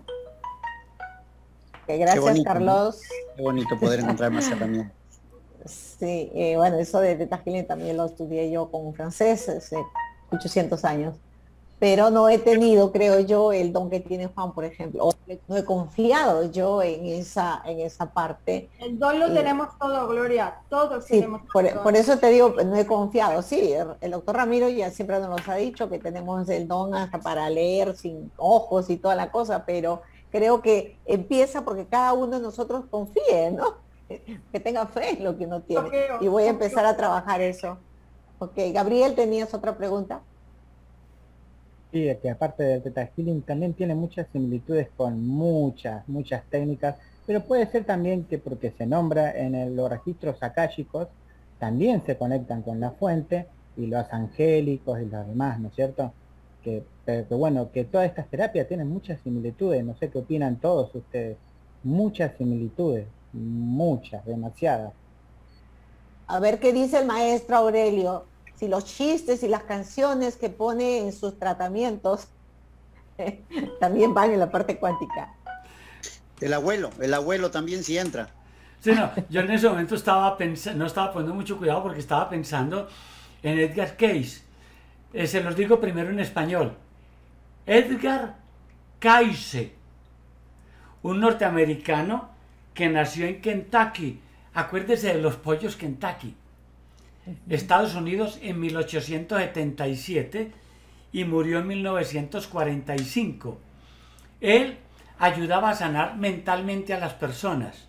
Que gracias, bonito, Carlos. Qué bonito poder encontrar más herramientas. Sí, eh, bueno, eso de Theta Healing también lo estudié yo con un francés hace ochocientos años, pero no he tenido, creo yo, el don que tiene Juan, por ejemplo, o no he confiado yo en esa, en esa parte. El don lo Eh, tenemos todo, Gloria, todos Sí, tenemos el por, don. por eso te digo, no he confiado. Sí, el, el doctor Ramiro ya siempre nos los ha dicho que tenemos el don hasta para leer sin ojos y toda la cosa, pero creo que empieza porque cada uno de nosotros confíe, ¿no? Que tenga fe en lo que uno tiene. Confío, Y voy a confío. empezar a trabajar eso. Ok, Gabriel, ¿tenías otra pregunta? Sí, es que aparte del Theta Healing también tiene muchas similitudes con muchas, muchas técnicas, pero puede ser también que porque se nombra en el- los registros akáshicos, también se conectan con la fuente y los angélicos y los demás, ¿no es cierto? Que, pero que bueno, que todas estas terapias tienen muchas similitudes, no sé qué opinan todos ustedes, muchas similitudes, muchas, demasiadas. A ver qué dice el maestro Aurelio. Si los chistes y las canciones que pone en sus tratamientos también van en la parte cuántica. El abuelo, el abuelo también sí entra. Sí, no, yo en ese momento estaba pensando, no estaba poniendo mucho cuidado porque estaba pensando en Edgar Cayce. Eh, se los digo primero en español. Edgar Cayce, un norteamericano que nació en Kentucky. Acuérdese de los pollos Kentucky. Estados Unidos en mil ochocientos setenta y siete y murió en mil novecientos cuarenta y cinco. Él ayudaba a sanar mentalmente a las personas.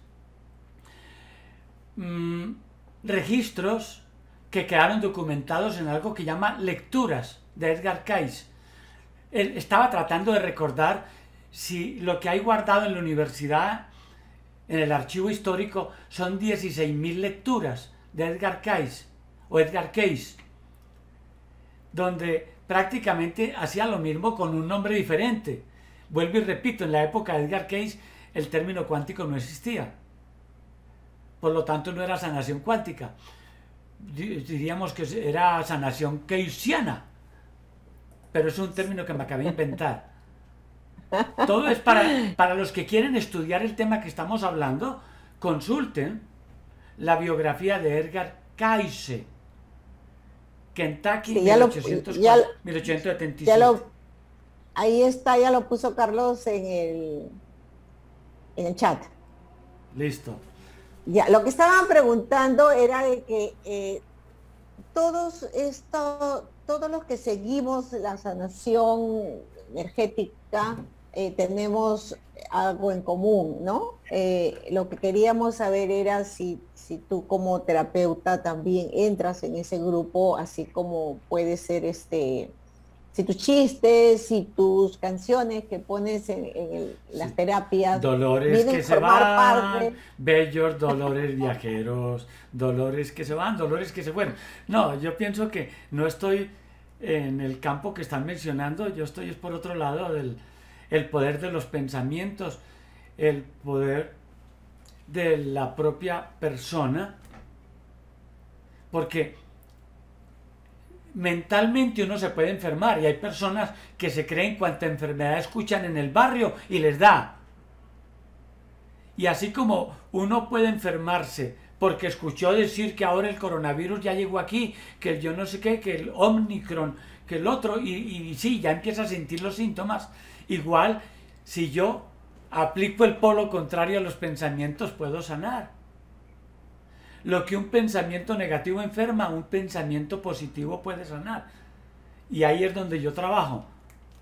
Mm, registros que quedaron documentados en algo que llama lecturas de Edgar Cayce. Él estaba tratando de recordar si lo que hay guardado en la universidad, en el archivo histórico, son dieciséis mil lecturas de Edgar Cayce o Edgar Cayce, donde prácticamente hacía lo mismo con un nombre diferente. Vuelvo y repito, en la época de Edgar Cayce el término cuántico no existía, por lo tanto no era sanación cuántica, diríamos que era sanación keynesiana, pero es un término que me acabé de inventar. Todo es para, para los que quieren estudiar el tema que estamos hablando, consulten la biografía de Edgar Cayce, Kentucky, Sí, ya lo- mil ochocientos ya- mil ochocientos setenta y siete. Ya lo, ahí está, ya lo puso Carlos en el, en el chat. Listo. Ya, lo que estaban preguntando era de que eh, todos esto, todos los que seguimos la sanación energética eh, tenemos algo en común, ¿no? Eh, lo que queríamos saber era si, si tú como terapeuta también entras en ese grupo, así como puede ser este, si tus chistes, si tus canciones que pones en, en el- las Sí. terapias Dolores vienen que a se formar van, parte. bellos dolores viajeros, dolores que se van, dolores que se fueron. No, yo pienso que no estoy en el campo que están mencionando, yo estoy es por otro lado del el poder de los pensamientos, el poder de la propia persona, porque mentalmente uno se puede enfermar y hay personas que se creen cuanta enfermedad escuchan en el barrio y les da. Y así como uno puede enfermarse porque escuchó decir que ahora el coronavirus ya llegó aquí, que el yo no sé qué, que el Omicron, que el otro, y, y sí, ya empieza a sentir los síntomas. Igual, si yo aplico el polo contrario a los pensamientos, puedo sanar. Lo que un pensamiento negativo enferma, un pensamiento positivo puede sanar. Y ahí es donde yo trabajo.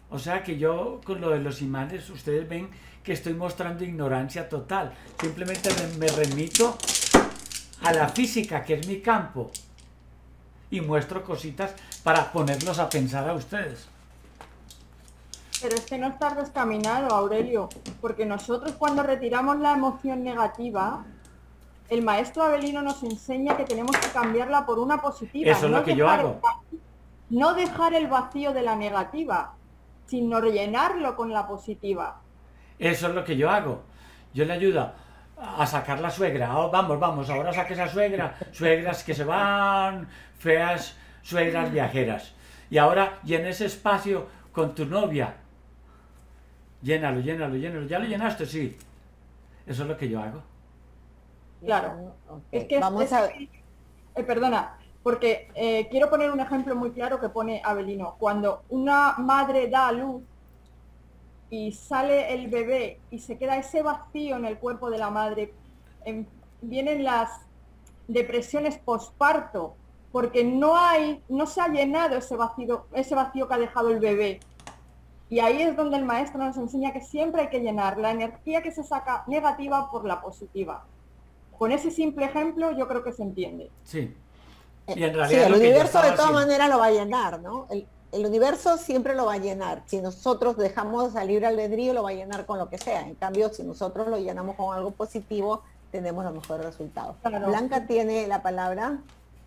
O sea que yo con lo de los imanes, ustedes ven que estoy mostrando ignorancia total. Simplemente me remito a la física, que es mi campo, y muestro cositas para ponerlos a pensar a ustedes. Pero es que no estás descaminado, Aurelio, porque nosotros cuando retiramos la emoción negativa, el maestro Avelino nos enseña que tenemos que cambiarla por una positiva. Eso es no lo que yo hago. El, no dejar el vacío de la negativa, sino rellenarlo con la positiva. Eso es lo que yo hago. Yo le ayudo a sacar la suegra. Oh, vamos, vamos, ahora saque esa suegra. Suegras que se van, feas, suegras viajeras. Y ahora llena ese espacio con tu novia. Llénalo, llénalo, llénalo. ¿Ya lo llenaste? Sí. Eso es lo que yo hago. Claro. Okay. Es que Vamos es, a... eh, perdona, porque eh, quiero poner un ejemplo muy claro que pone Avelino. Cuando una madre da a luz y sale el bebé y se queda ese vacío en el cuerpo de la madre, en, vienen las depresiones posparto, porque no hay, no se ha llenado ese vacío, ese vacío que ha dejado el bebé. Y ahí es donde el maestro nos enseña que siempre hay que llenar la energía que se saca negativa por la positiva. Con ese simple ejemplo yo creo que se entiende. Sí. Y en realidad sí, el universo de todas maneras lo va a llenar, ¿no? El, el universo siempre lo va a llenar. Si nosotros dejamos al libre albedrío, lo va a llenar con lo que sea. En cambio, si nosotros lo llenamos con algo positivo, tenemos los mejores resultados. Claro. Blanca tiene la palabra.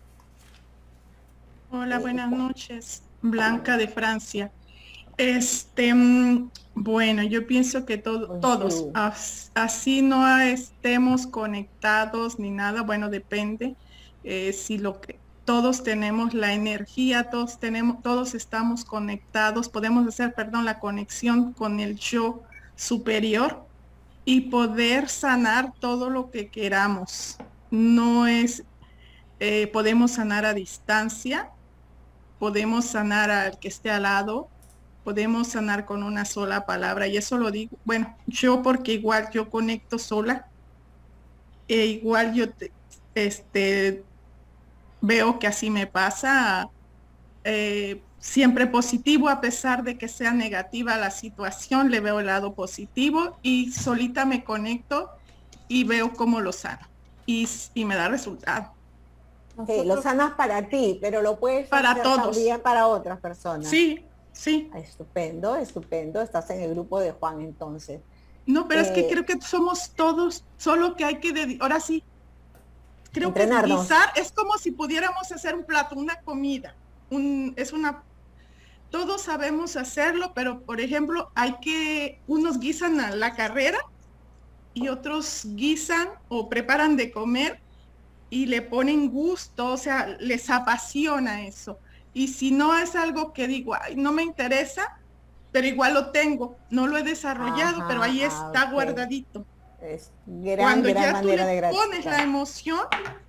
Hola, buenas noches. Blanca de Francia. Este, bueno, yo pienso que to todos, as así no estemos conectados ni nada, bueno, depende. Eh, si lo que todos tenemos la energía, todos tenemos, todos estamos conectados, podemos hacer, perdón, la conexión con el yo superior y poder sanar todo lo que queramos. No es, eh, podemos sanar a distancia, podemos sanar al que esté al lado, podemos sanar con una sola palabra, y eso lo digo, bueno, yo porque igual yo conecto sola, e igual yo te, este, veo que así me pasa, eh, siempre positivo, a pesar de que sea negativa la situación, le veo el lado positivo, y solita me conecto y veo cómo lo sano, y, y me da resultado. Okay, lo sanas para ti, pero lo puedes para hacer todos. También para otras personas. Sí. Sí. Estupendo, estupendo. Estás en el grupo de Juan entonces. No, pero eh, es que creo que somos todos, solo que hay que, ahora sí, creo que guisar es como si pudiéramos hacer un plato, una comida. Un, es una, todos sabemos hacerlo, pero por ejemplo, hay que, unos guisan a la carrera y otros guisan o preparan de comer y le ponen gusto, o sea, les apasiona eso. Y si no es algo que digo, ay, no me interesa, pero igual lo tengo, no lo he desarrollado, Ajá, pero ahí está okay. guardadito. Es gran, Cuando gran ya manera tú le de pones la emoción,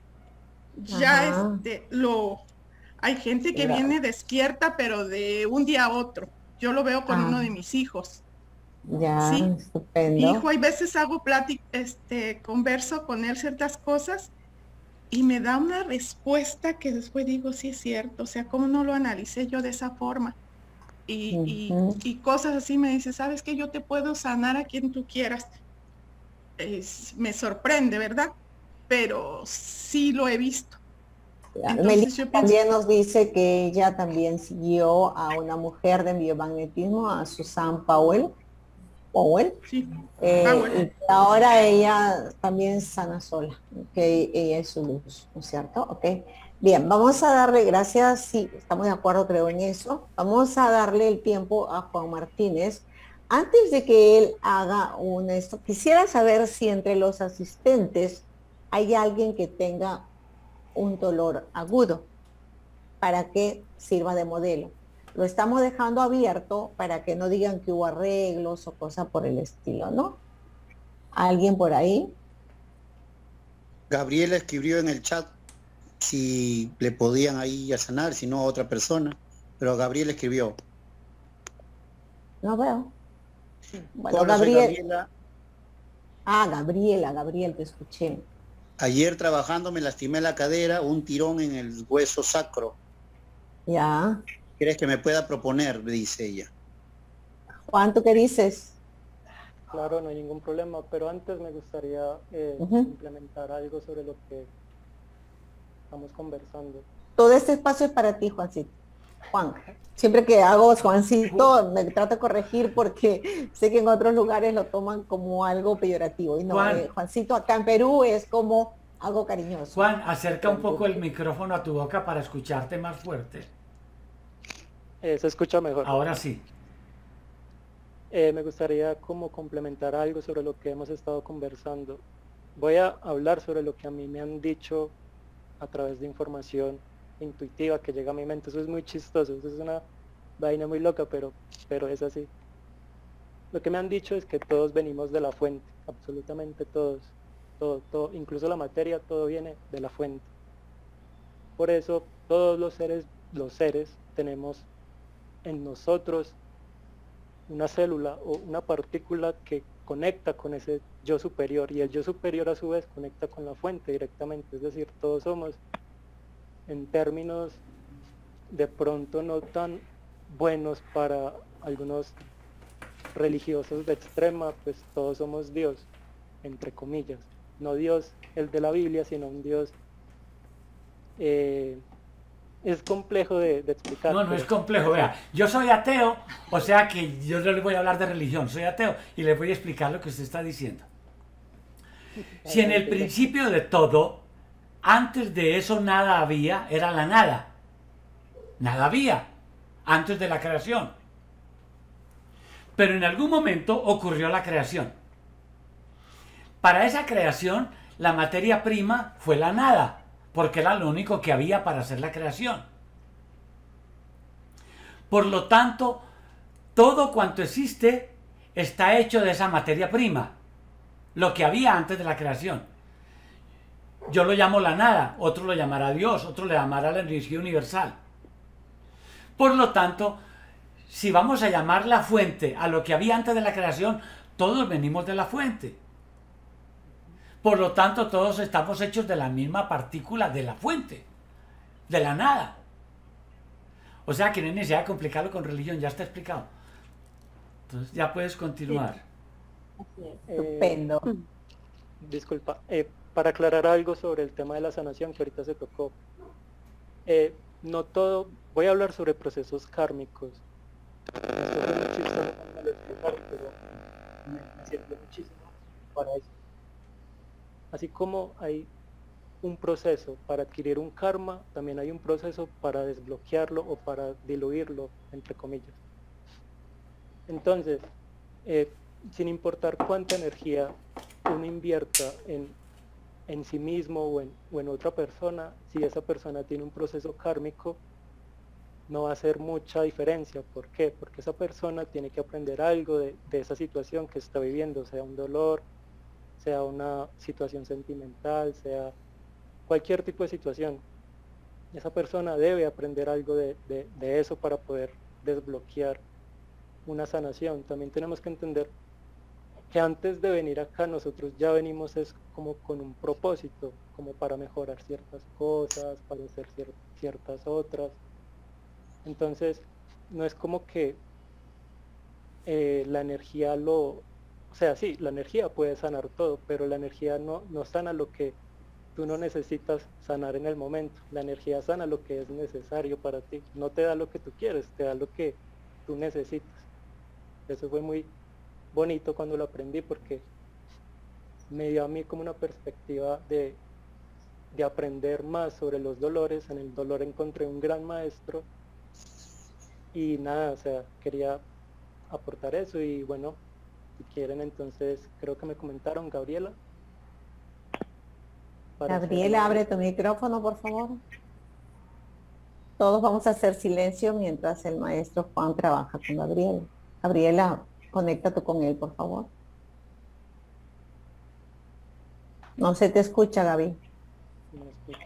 ya este, lo... Hay gente que claro. viene despierta, pero de un día a otro. Yo lo veo con ah. uno de mis hijos. Ya, ¿sí? Estupendo. Hijo, hay veces hago plática, este, converso con él ciertas cosas, y me da una respuesta que después digo, sí es cierto, o sea, ¿cómo no lo analicé yo de esa forma? Y, uh-huh. y, y cosas así me dice, ¿sabes qué? Yo te puedo sanar a quien tú quieras. Es, me sorprende, ¿verdad? Pero sí lo he visto. Entonces, yo también pienso... nos dice que ella también siguió a una mujer de biomagnetismo, a Susan Powell. Powell. Sí. Eh, Powell. Y ahora ella también sana sola, que ella es su luz, ¿no es cierto? Ok. Bien, vamos a darle, gracias, sí, estamos de acuerdo creo en eso, vamos a darle el tiempo a Juan Martínez. Antes de que él haga un esto, quisiera saber si entre los asistentes hay alguien que tenga un dolor agudo para que sirva de modelo. Lo estamos dejando abierto para que no digan que hubo arreglos o cosas por el estilo, ¿no? ¿Alguien por ahí? Gabriela escribió en el chat si le podían ahí a sanar, si no a otra persona, pero Gabriela escribió. No veo. Bueno, Gabriel... Gabriela. Ah, Gabriela, Gabriel, te escuché. Ayer trabajando me lastimé la cadera, un tirón en el hueso sacro. Ya. ¿Crees que me pueda proponer? Dice ella. Juan, ¿tú qué dices? Claro, no hay ningún problema, pero antes me gustaría eh, Ujú. implementar algo sobre lo que estamos conversando. Todo este espacio es para ti, Juancito. Juan, siempre que hago Juancito, me trato de corregir porque sé que en otros lugares lo toman como algo peyorativo. Y no, Juan. eh, Juancito acá en Perú es como algo cariñoso. Juan, acerca un poco el micrófono a tu boca para escucharte más fuerte. Eh, se escucha mejor. Ahora sí. Eh, me gustaría como complementar algo sobre lo que hemos estado conversando. Voy a hablar sobre lo que a mí me han dicho a través de información intuitiva que llega a mi mente. Eso es muy chistoso, eso es una vaina muy loca, pero, pero es así. Lo que me han dicho es que todos venimos de la fuente, absolutamente todos, todo, todo, incluso la materia, todo viene de la fuente. Por eso todos los seres, los seres tenemos en nosotros una célula o una partícula que conecta con ese yo superior, y el yo superior a su vez conecta con la fuente directamente. Es decir, todos somos, en términos de pronto no tan buenos para algunos religiosos de extrema, pues todos somos Dios, entre comillas. No Dios el de la Biblia, sino un Dios eh, es complejo de, de explicar. No, no es complejo, vea, yo soy ateo, o sea que yo no le voy a hablar de religión, soy ateo y le voy a explicar lo que usted está diciendo. Si en el principio de todo, antes de eso nada había, era la nada. Nada había, antes de la creación. Pero en algún momento ocurrió la creación. Para esa creación, la materia prima fue la nada, porque era lo único que había para hacer la creación. Por lo tanto, todo cuanto existe está hecho de esa materia prima, lo que había antes de la creación. Yo lo llamo la nada, otro lo llamará Dios, otro le llamará la energía universal. Por lo tanto, si vamos a llamar la fuente a lo que había antes de la creación, todos venimos de la fuente. Por lo tanto, todos estamos hechos de la misma partícula de la fuente, de la nada. O sea que no hay necesidad de complicarlo con religión, ya está explicado. Entonces ya puedes continuar. Eh, Estupendo. disculpa, eh, para aclarar algo sobre el tema de la sanación que ahorita se tocó. Eh, no todo, voy a hablar sobre procesos kármicos. Esto fue muchísimo para explicar, pero me sirve muchísimo para eso. Así como hay un proceso para adquirir un karma, también hay un proceso para desbloquearlo o para diluirlo, entre comillas. Entonces, eh, sin importar cuánta energía uno invierta en, en sí mismo o en, o en otra persona, si esa persona tiene un proceso kármico, no va a hacer mucha diferencia. ¿Por qué? Porque esa persona tiene que aprender algo de, de esa situación que está viviendo, sea un dolor, sea una situación sentimental, sea cualquier tipo de situación. Esa persona debe aprender algo de, de, de eso para poder desbloquear una sanación. También tenemos que entender que antes de venir acá nosotros ya venimos es como con un propósito, como para mejorar ciertas cosas, para hacer cier ciertas otras. Entonces no es como que eh, la energía lo... O sea, sí, la energía puede sanar todo, pero la energía no, no sana lo que tú no necesitas sanar en el momento. La energía sana lo que es necesario para ti. No te da lo que tú quieres, te da lo que tú necesitas. Eso fue muy bonito cuando lo aprendí, porque me dio a mí como una perspectiva de, de aprender más sobre los dolores. En el dolor encontré un gran maestro y nada, o sea, quería aportar eso. Y bueno, si quieren, entonces creo que me comentaron, Gabriela. Gabriela, abre tu micrófono, por favor. Todos vamos a hacer silencio mientras el maestro Juan trabaja con Gabriela. Gabriela, conéctate con él, por favor. No se te escucha, Gaby. No escucho.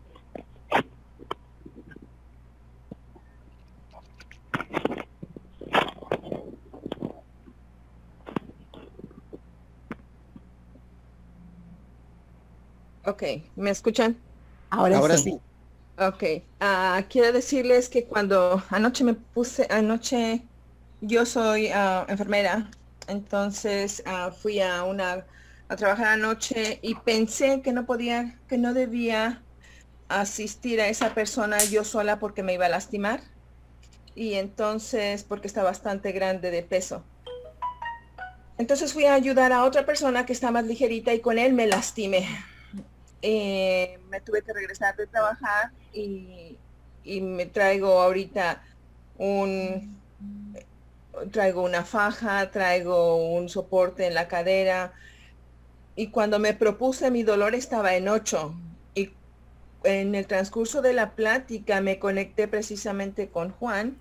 Ok, ¿me escuchan? Ahora, Ahora sí. sí. Ok, ah, quiero decirles que cuando anoche me puse, anoche yo soy ah, enfermera, entonces ah, fui a una a trabajar anoche y pensé que no podía, que no debía asistir a esa persona yo sola porque me iba a lastimar y entonces porque está bastante grande de peso. Entonces fui a ayudar a otra persona que está más ligerita y con él me lastimé. Eh, me tuve que regresar de trabajar y, y me traigo ahorita un, traigo una faja, traigo un soporte en la cadera y cuando me propuse mi dolor estaba en ocho y en el transcurso de la plática me conecté precisamente con Juan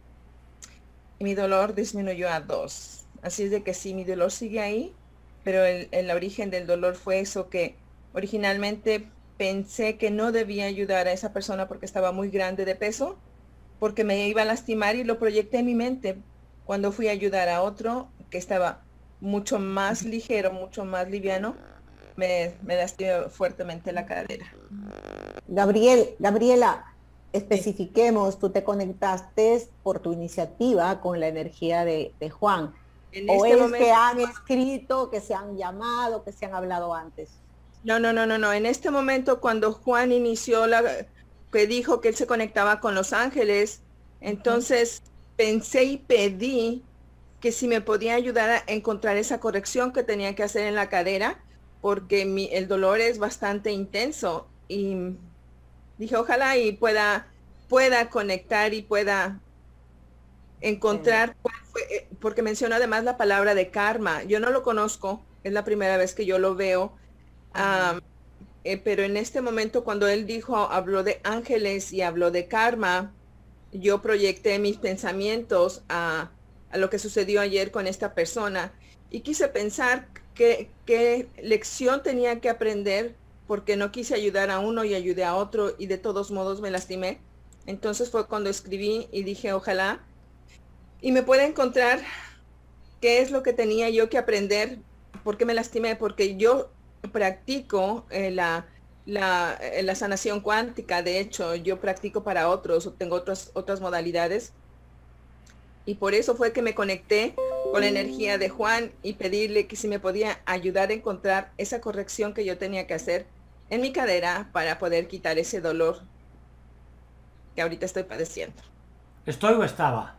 y mi dolor disminuyó a dos. Así es de que sí, mi dolor sigue ahí, pero el, el origen del dolor fue eso que originalmente pensé que no debía ayudar a esa persona porque estaba muy grande de peso, porque me iba a lastimar y lo proyecté en mi mente cuando fui a ayudar a otro que estaba mucho más ligero, mucho más liviano, me, me lastimó fuertemente la cadera. Gabriel, Gabriela, Sí. especifiquemos, tú te conectaste por tu iniciativa con la energía de, de Juan. En ¿O este es que momento, han escrito, que se han llamado, que se han hablado antes? no, no, no, no, no. En este momento, cuando Juan inició la, que dijo que él se conectaba con los ángeles, entonces pensé y pedí que si me podía ayudar a encontrar esa corrección que tenía que hacer en la cadera, porque mi, el dolor es bastante intenso y dije, ojalá y pueda, pueda conectar y pueda encontrar cuál fue, eh, porque mencionó además la palabra de karma. Yo no lo conozco, es la primera vez que yo lo veo. Um, eh, pero en este momento cuando él dijo, habló de ángeles y habló de karma, yo proyecté mis pensamientos a, a lo que sucedió ayer con esta persona y quise pensar qué, qué lección tenía que aprender porque no quise ayudar a uno y ayudé a otro y de todos modos me lastimé. Entonces fue cuando escribí y dije, ojalá, y me puede encontrar qué es lo que tenía yo que aprender, por qué me lastimé, porque yo practico eh, la, la, eh, la sanación cuántica. De hecho, yo practico para otros, o tengo otras, otras modalidades. Y por eso fue que me conecté con la energía de Juan y pedirle que si me podía ayudar a encontrar esa corrección que yo tenía que hacer en mi cadera para poder quitar ese dolor que ahorita estoy padeciendo. ¿Estoy o estaba?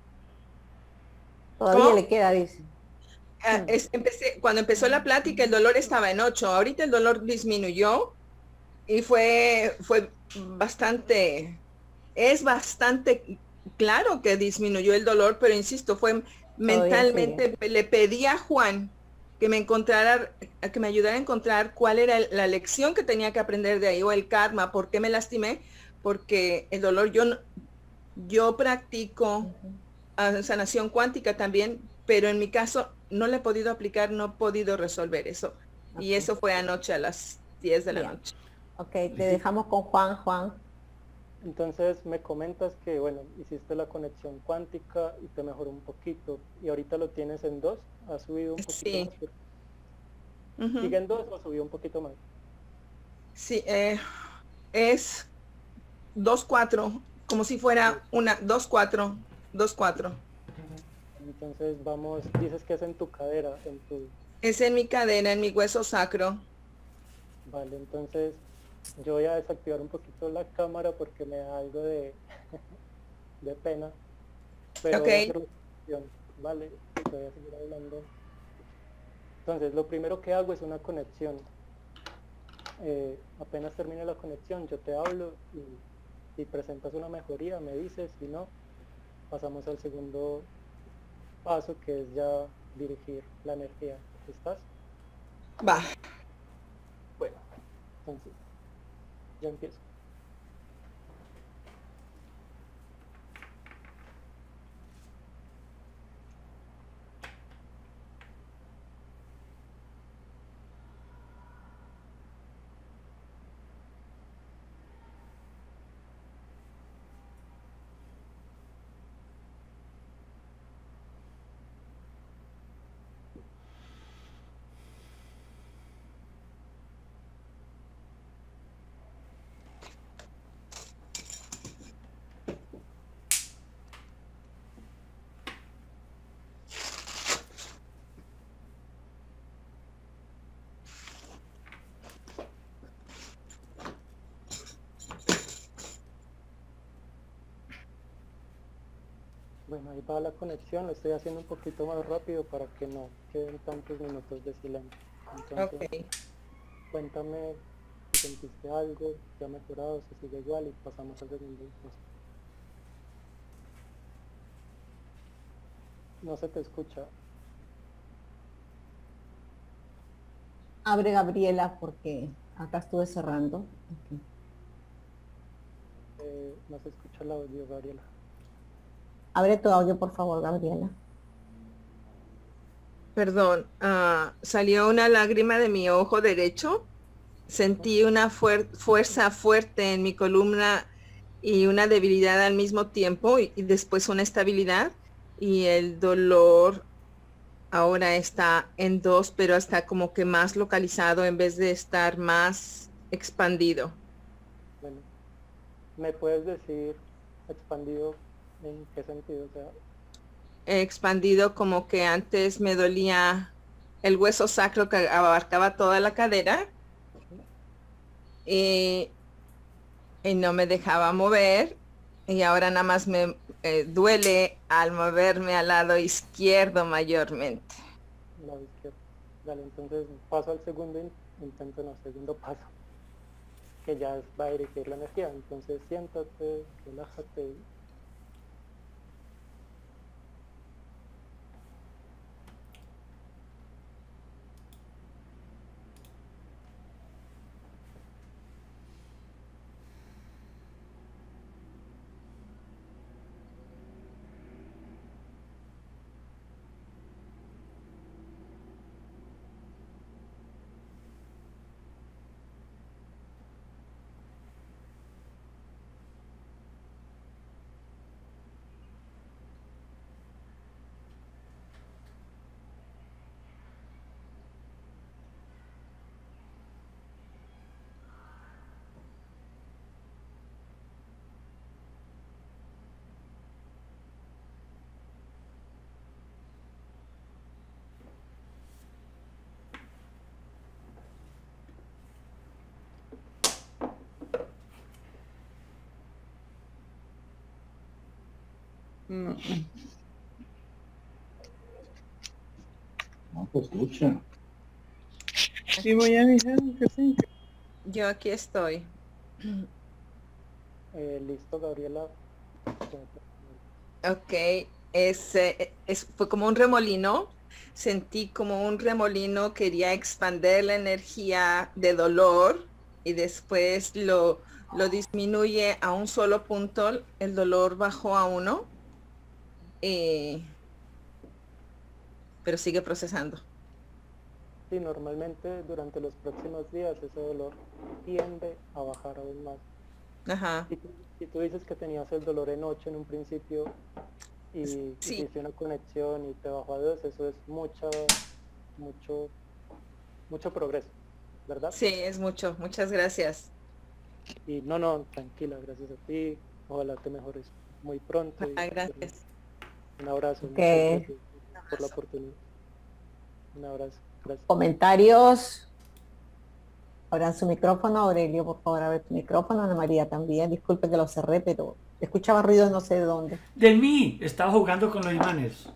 Todavía ¿Cómo? le queda, dice. Ah, es, empecé, cuando empezó la plática el dolor estaba en ocho, ahorita el dolor disminuyó y fue, fue bastante, es bastante claro que disminuyó el dolor, pero insisto, fue Todavía sigue. mentalmente, le pedí a Juan que me encontrara, que me ayudara a encontrar cuál era la lección que tenía que aprender de ahí o el karma, por qué me lastimé, porque el dolor, yo, yo practico uh, sanación cuántica también, pero en mi caso no le he podido aplicar, no he podido resolver eso. Okay. Y eso fue anoche a las diez de la Bien. noche. Ok, te dejamos con Juan. Juan. Entonces me comentas que, bueno, hiciste la conexión cuántica y te mejoró un poquito. Y ahorita lo tienes en dos, ha subido un poquito sí. más. Uh-huh. ¿Sigue en dos o subió un poquito más? Sí, eh, es dos cuatro, como si fuera una dos cuatro, dos cuatro. Entonces vamos, dices que es en tu cadera, en tu... Es en mi cadera, en mi hueso sacro. Vale, entonces yo voy a desactivar un poquito la cámara porque me da algo de, de pena. Pero okay. voy a hacer la conexión, vale, voy a seguir hablando. Entonces lo primero que hago es una conexión. Eh, apenas termine la conexión yo te hablo y si presentas una mejoría me dices, si no, pasamos al segundo paso que es ya dirigir la energía. ¿Estás? Va. Bueno, entonces ya empiezo. Bueno, ahí va la conexión, lo estoy haciendo un poquito más rápido para que no queden tantos minutos de silencio. Entonces, Ok. cuéntame si sentiste algo, si ha mejorado, si sigue igual y pasamos al segundo impulso. No se te escucha. Abre Gabriela porque acá estuve cerrando. Ok. Eh, no se escucha el audio, Gabriela. Abre tu audio, por favor, Gabriela. Perdón, ah, salió una lágrima de mi ojo derecho. Sentí una fuer- fuerza fuerte en mi columna y una debilidad al mismo tiempo y, y después una estabilidad. Y el dolor ahora está en dos, pero está como que más localizado en vez de estar más expandido. Bueno, ¿me puedes decir expandido en qué sentido? O sea, Expandido como que antes me dolía el hueso sacro que abarcaba toda la cadera y, y no me dejaba mover y ahora nada más me eh, duele al moverme al lado izquierdo mayormente. lado izquierdo. Dale, entonces paso al segundo in- intento, no, segundo paso, que ya es- va a dirigir la energía. Entonces siéntate, relájate. No, no te escucha. Sí, voy a avisar que sí. Yo aquí estoy. Eh, listo, Gabriela. Ok, es, eh, es, fue como un remolino. Sentí como un remolino, quería expandir la energía de dolor y después lo, lo disminuye a un solo punto. El dolor bajó a uno, eh, pero sigue procesando. Sí, normalmente durante los próximos días ese dolor tiende a bajar aún más. Ajá. Si tú, si tú dices que tenías el dolor en ocho en un principio y Sí. hiciste una conexión y te bajó a dos, eso es mucha, mucho, mucho progreso, ¿verdad? Sí, es mucho. Muchas gracias. Y no, no, tranquila, gracias a ti. Ojalá te mejores muy pronto. y- Ah, gracias. Un abrazo. Ok. Muchas gracias por la oportunidad. Un abrazo. Gracias. Comentarios. Abran su micrófono. Aurelio, por favor, abre tu micrófono. Ana María también. Disculpe que lo cerré, pero escuchaba ruido no sé de dónde. De mí, estaba jugando con los imanes.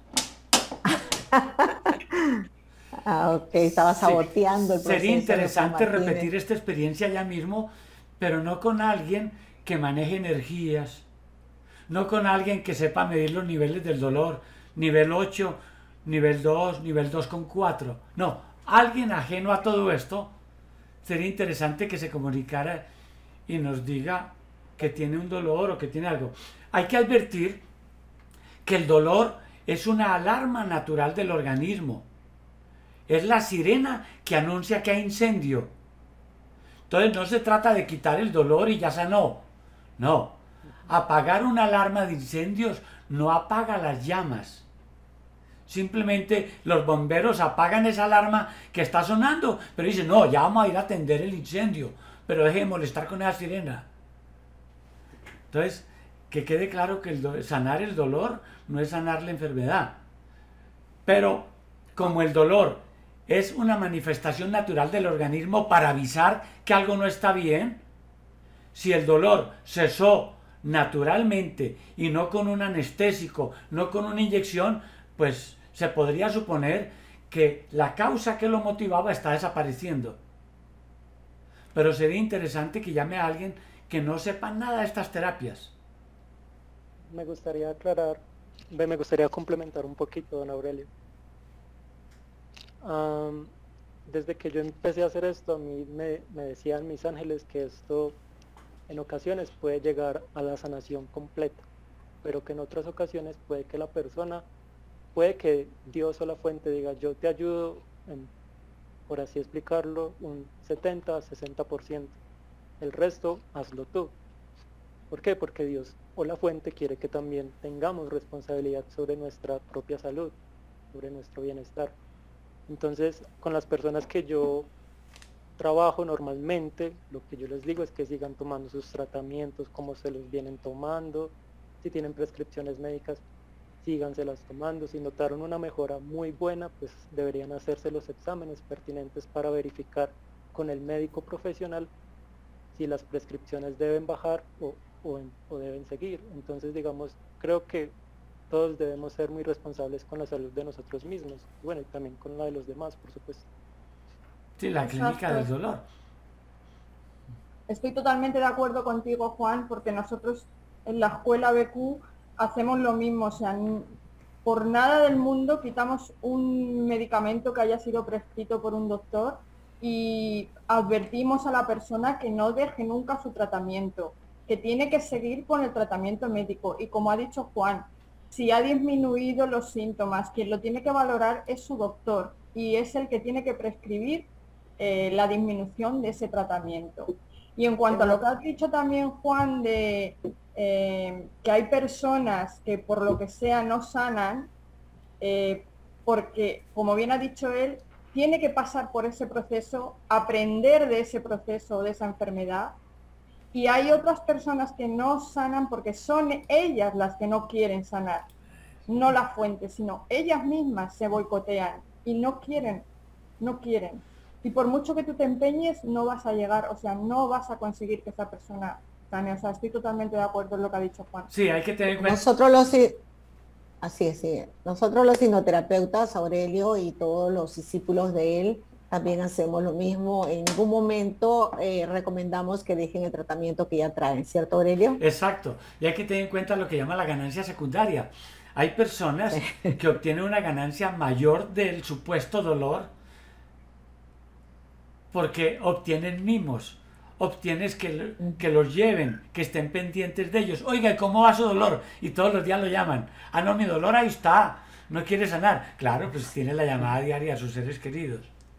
Ah, ok, estaba Sí. saboteando el proceso. Sería de interesante Juan Martínez. repetir esta experiencia ya mismo, pero no con alguien que maneje energías, no con alguien que sepa medir los niveles del dolor, nivel ocho, nivel dos, nivel dos con cuatro. No, alguien ajeno a todo esto. Sería interesante que se comunicara y nos diga que tiene un dolor o que tiene algo. Hay que advertir que el dolor es una alarma natural del organismo. Es la sirena que anuncia que hay incendio. Entonces no se trata de quitar el dolor y ya sanó. No. Apagar una alarma de incendios no apaga las llamas. Simplemente los bomberos apagan esa alarma que está sonando, pero dicen, no, ya vamos a ir a atender el incendio, pero deje de molestar con esa sirena. Entonces, que quede claro que el do- sanar el dolor no es sanar la enfermedad. Pero como el dolor es una manifestación natural del organismo para avisar que algo no está bien, si el dolor cesó naturalmente y no con un anestésico, no con una inyección, pues se podría suponer que la causa que lo motivaba está desapareciendo. Pero sería interesante que llame a alguien que no sepa nada de estas terapias. Me gustaría aclarar, me gustaría complementar un poquito, don Aurelio. Um, desde que yo empecé a hacer esto, a mí me, me decían mis ángeles que esto en ocasiones puede llegar a la sanación completa, pero que en otras ocasiones puede que la persona, puede que Dios o la fuente diga, yo te ayudo, en, por así explicarlo, un setenta, sesenta por ciento, el resto hazlo tú. ¿Por qué? Porque Dios o la fuente quiere que también tengamos responsabilidad sobre nuestra propia salud, sobre nuestro bienestar. Entonces, con las personas que yo trabajo normalmente, lo que yo les digo es que sigan tomando sus tratamientos como se los vienen tomando. Si tienen prescripciones médicas, síganselas tomando. Si notaron una mejora muy buena, pues deberían hacerse los exámenes pertinentes para verificar con el médico profesional si las prescripciones deben bajar o, o, o deben seguir. Entonces, digamos, creo que todos debemos ser muy responsables con la salud de nosotros mismos, bueno, y también con la de los demás, por supuesto. Sí, la clínica del dolor. Estoy totalmente de acuerdo contigo, Juan, porque nosotros en la escuela B Q hacemos lo mismo, o sea, por nada del mundo quitamos un medicamento que haya sido prescrito por un doctor y advertimos a la persona que no deje nunca su tratamiento, que tiene que seguir con el tratamiento médico. Y como ha dicho Juan, si ha disminuido los síntomas, quien lo tiene que valorar es su doctor y es el que tiene que prescribir eh, la disminución de ese tratamiento. Y en cuanto a lo que has dicho también, Juan, de eh, que hay personas que por lo que sea no sanan, eh, porque, como bien ha dicho él, tiene que pasar por ese proceso, aprender de ese proceso, de esa enfermedad. Y hay otras personas que no sanan porque son ellas las que no quieren sanar, no la fuente, sino ellas mismas se boicotean y no quieren, no quieren. Y por mucho que tú te empeñes, no vas a llegar, o sea, no vas a conseguir que esa persona sane. O sea, estoy totalmente de acuerdo en lo que ha dicho Juan. Sí, hay que tener en cuenta. Nosotros los, así es, sí. Nosotros los hipnoterapeutas, Aurelio y todos los discípulos de él, también hacemos lo mismo. En ningún momento eh, recomendamos que dejen el tratamiento que ya traen, ¿cierto, Aurelio? Exacto. Y hay que tener en cuenta lo que llama la ganancia secundaria. Hay personas que obtienen una ganancia mayor del supuesto dolor porque obtienen mimos, obtienes que, que los lleven, que estén pendientes de ellos. Oiga, ¿cómo va su dolor? Y todos los días lo llaman. Ah, no, mi dolor ahí está. No quiere sanar. Claro, pues tiene la llamada diaria a sus seres queridos.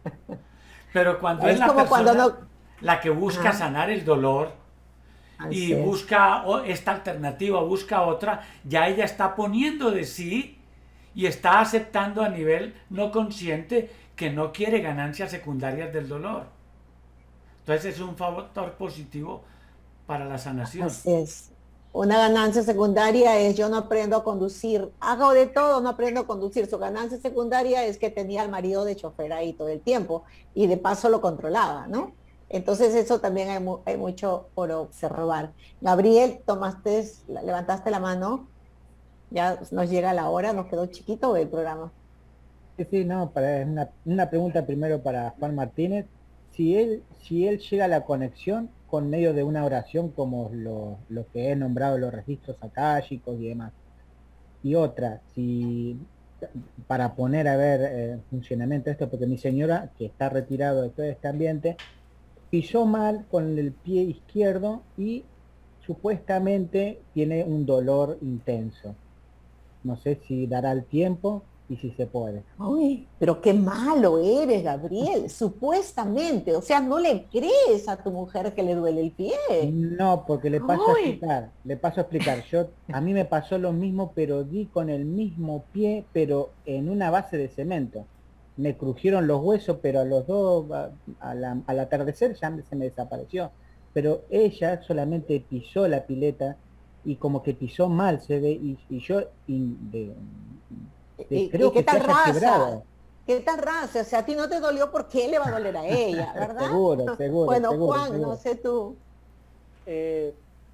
Pero cuando es, es la como persona cuando no... la que busca Ajá. sanar el dolor Así y es. busca esta alternativa, busca otra, ya ella está poniendo de sí y está aceptando a nivel no consciente que no quiere ganancias secundarias del dolor. Entonces es un factor positivo para la sanación. Así es. Una ganancia secundaria es yo no aprendo a conducir, hago de todo, no aprendo a conducir. Su ganancia secundaria es que tenía al marido de chofer ahí todo el tiempo y de paso lo controlaba, ¿no? Entonces eso también hay, mu hay mucho por observar. Gabriel, tomaste, levantaste la mano, ya nos llega la hora, nos quedó chiquito el programa. Sí, sí, no, para una, una pregunta primero para Juan Martínez. Si él, si él llega a la conexión con medio de una oración como lo, lo que he nombrado, los registros akáshicos y demás. Y otra, si para poner a ver eh, funcionamiento esto, porque mi señora, que está retirado de todo este ambiente, pisó mal con el pie izquierdo y supuestamente tiene un dolor intenso. No sé si dará el tiempo y si se puede. Uy, pero qué malo eres, Gabriel, supuestamente, o sea, no le crees a tu mujer que le duele el pie. No, porque le paso a Uy. explicar, le paso a explicar. Yo, a mí me pasó lo mismo, pero di con el mismo pie, pero en una base de cemento. Me crujieron los huesos, pero a los dos, a, a la, al atardecer ya se me desapareció. Pero ella solamente pisó la pileta y como que pisó mal, se ve, y, y yo y de, de, ¿Y, creo y qué que tal se haya raza? quebrado. ¿Qué tal raza? O sea, a ti no te dolió, ¿por qué le va a doler a ella, verdad? Seguro, seguro, Bueno, seguro, Juan, seguro. no sé tú. Eh,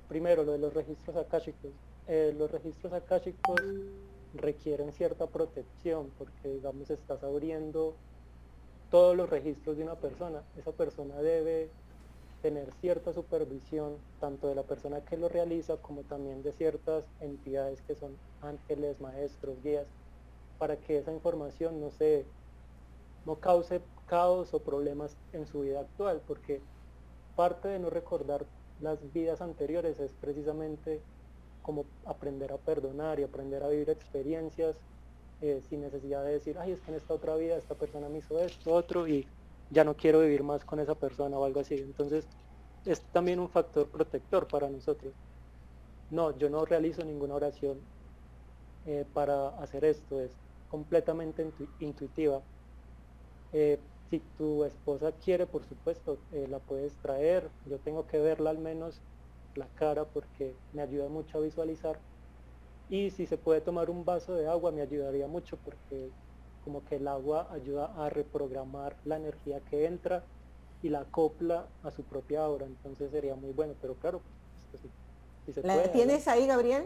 primero, lo de los registros akáshicos. Eh, los registros akáshicos requieren cierta protección porque, digamos, estás abriendo todos los registros de una persona. Esa persona debe tener cierta supervisión, tanto de la persona que lo realiza como también de ciertas entidades que son ángeles, maestros, guías, para que esa información no se no cause caos o problemas en su vida actual, porque parte de no recordar las vidas anteriores es precisamente como aprender a perdonar y aprender a vivir experiencias eh, sin necesidad de decir, ay, es que en esta otra vida esta persona me hizo esto, otro, y ya no quiero vivir más con esa persona o algo así. Entonces es también un factor protector para nosotros. No, yo no realizo ninguna oración eh, para hacer esto, es completamente intu intuitiva. Eh, si tu esposa quiere, por supuesto, eh, la puedes traer. Yo tengo que verla al menos la cara porque me ayuda mucho a visualizar. Y si se puede tomar un vaso de agua, me ayudaría mucho porque como que el agua ayuda a reprogramar la energía que entra y la acopla a su propia aura. Entonces sería muy bueno, pero claro, pues, si, si se ¿La puede, tienes ahí, Gabriel?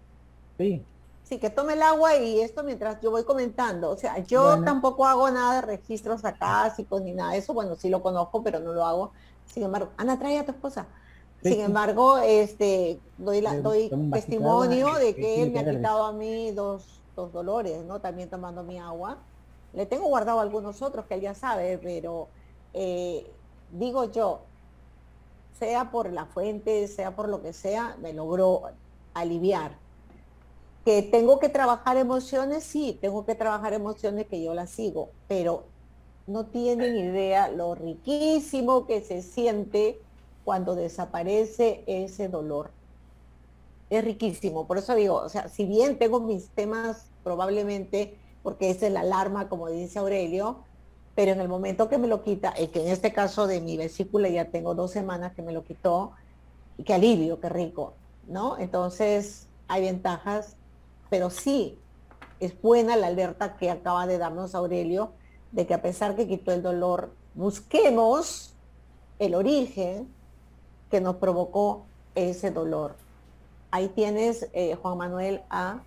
Sí. Sí, que tome el agua y esto mientras yo voy comentando. O sea, yo Bueno. tampoco hago nada de registros acásicos ni nada de eso. Bueno, sí lo conozco, pero no lo hago. Sin embargo, Ana, trae a tu esposa. Sí, Sin sí. embargo, este, doy, la, Le- doy toma un vasito de agua, testimonio de que que tiene él me que ha ver de- quitado a mí dos, dos dolores, ¿no? También tomando mi agua. Le tengo guardado algunos otros que él ya sabe, pero eh, digo yo, sea por la fuente, sea por lo que sea, me logró aliviar. Que tengo que trabajar emociones, sí, tengo que trabajar emociones que yo las sigo, pero no tienen idea lo riquísimo que se siente cuando desaparece ese dolor. Es riquísimo, por eso digo, o sea, si bien tengo mis temas probablemente, porque esa es la alarma, como dice Aurelio, pero en el momento que me lo quita, y que en este caso de mi vesícula ya tengo dos semanas que me lo quitó, y qué alivio, qué rico, ¿no? Entonces, hay ventajas, pero sí, es buena la alerta que acaba de darnos Aurelio, de que a pesar que quitó el dolor, busquemos el origen que nos provocó ese dolor. Ahí tienes, eh, Juan Manuel, a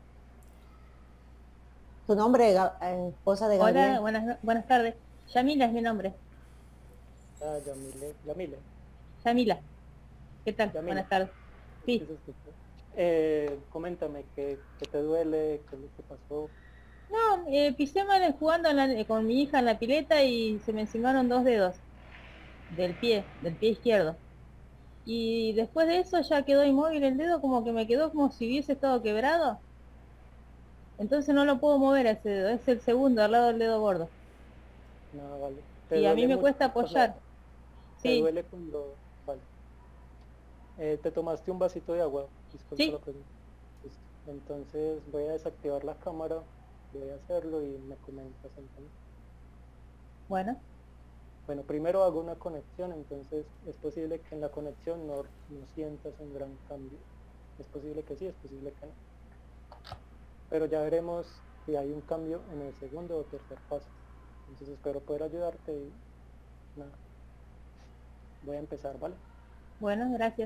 tu nombre, eh, esposa de Hola, Gabriel. buenas, buenas tardes. Yamila es mi nombre. Ah, Yamile, Yamile, Yamila. ¿Qué tal? Yamile, Buenas tardes. ¿sí Sí. se escucha? Eh, coméntame, ¿qué, qué te duele? ¿Qué es lo que pasó? No, eh, pisé mal jugando en la- eh, con mi hija en la pileta y se me encimaron dos dedos del pie, del pie izquierdo. Y después de eso ya quedó inmóvil el dedo, como que me quedó como si hubiese estado quebrado. Entonces no lo puedo mover a ese dedo, es el segundo al lado del dedo gordo. No, vale. ¿Te Y a mí duele me mucho? cuesta O sea, apoyar. ¿te Sí, duele cuando...? Vale. Eh, ¿te tomaste un vasito de agua? Disculpa sí, la pregunta. Listo. Entonces voy a desactivar la cámara, voy a hacerlo y me comentas entonces. bueno, Bueno, primero hago una conexión, entonces es posible que en la conexión no, no sientas un gran cambio. Es posible que sí, es posible que no. Pero ya veremos si hay un cambio en el segundo o tercer paso. Entonces espero poder ayudarte y nada. Voy a empezar, ¿vale? bueno, gracias.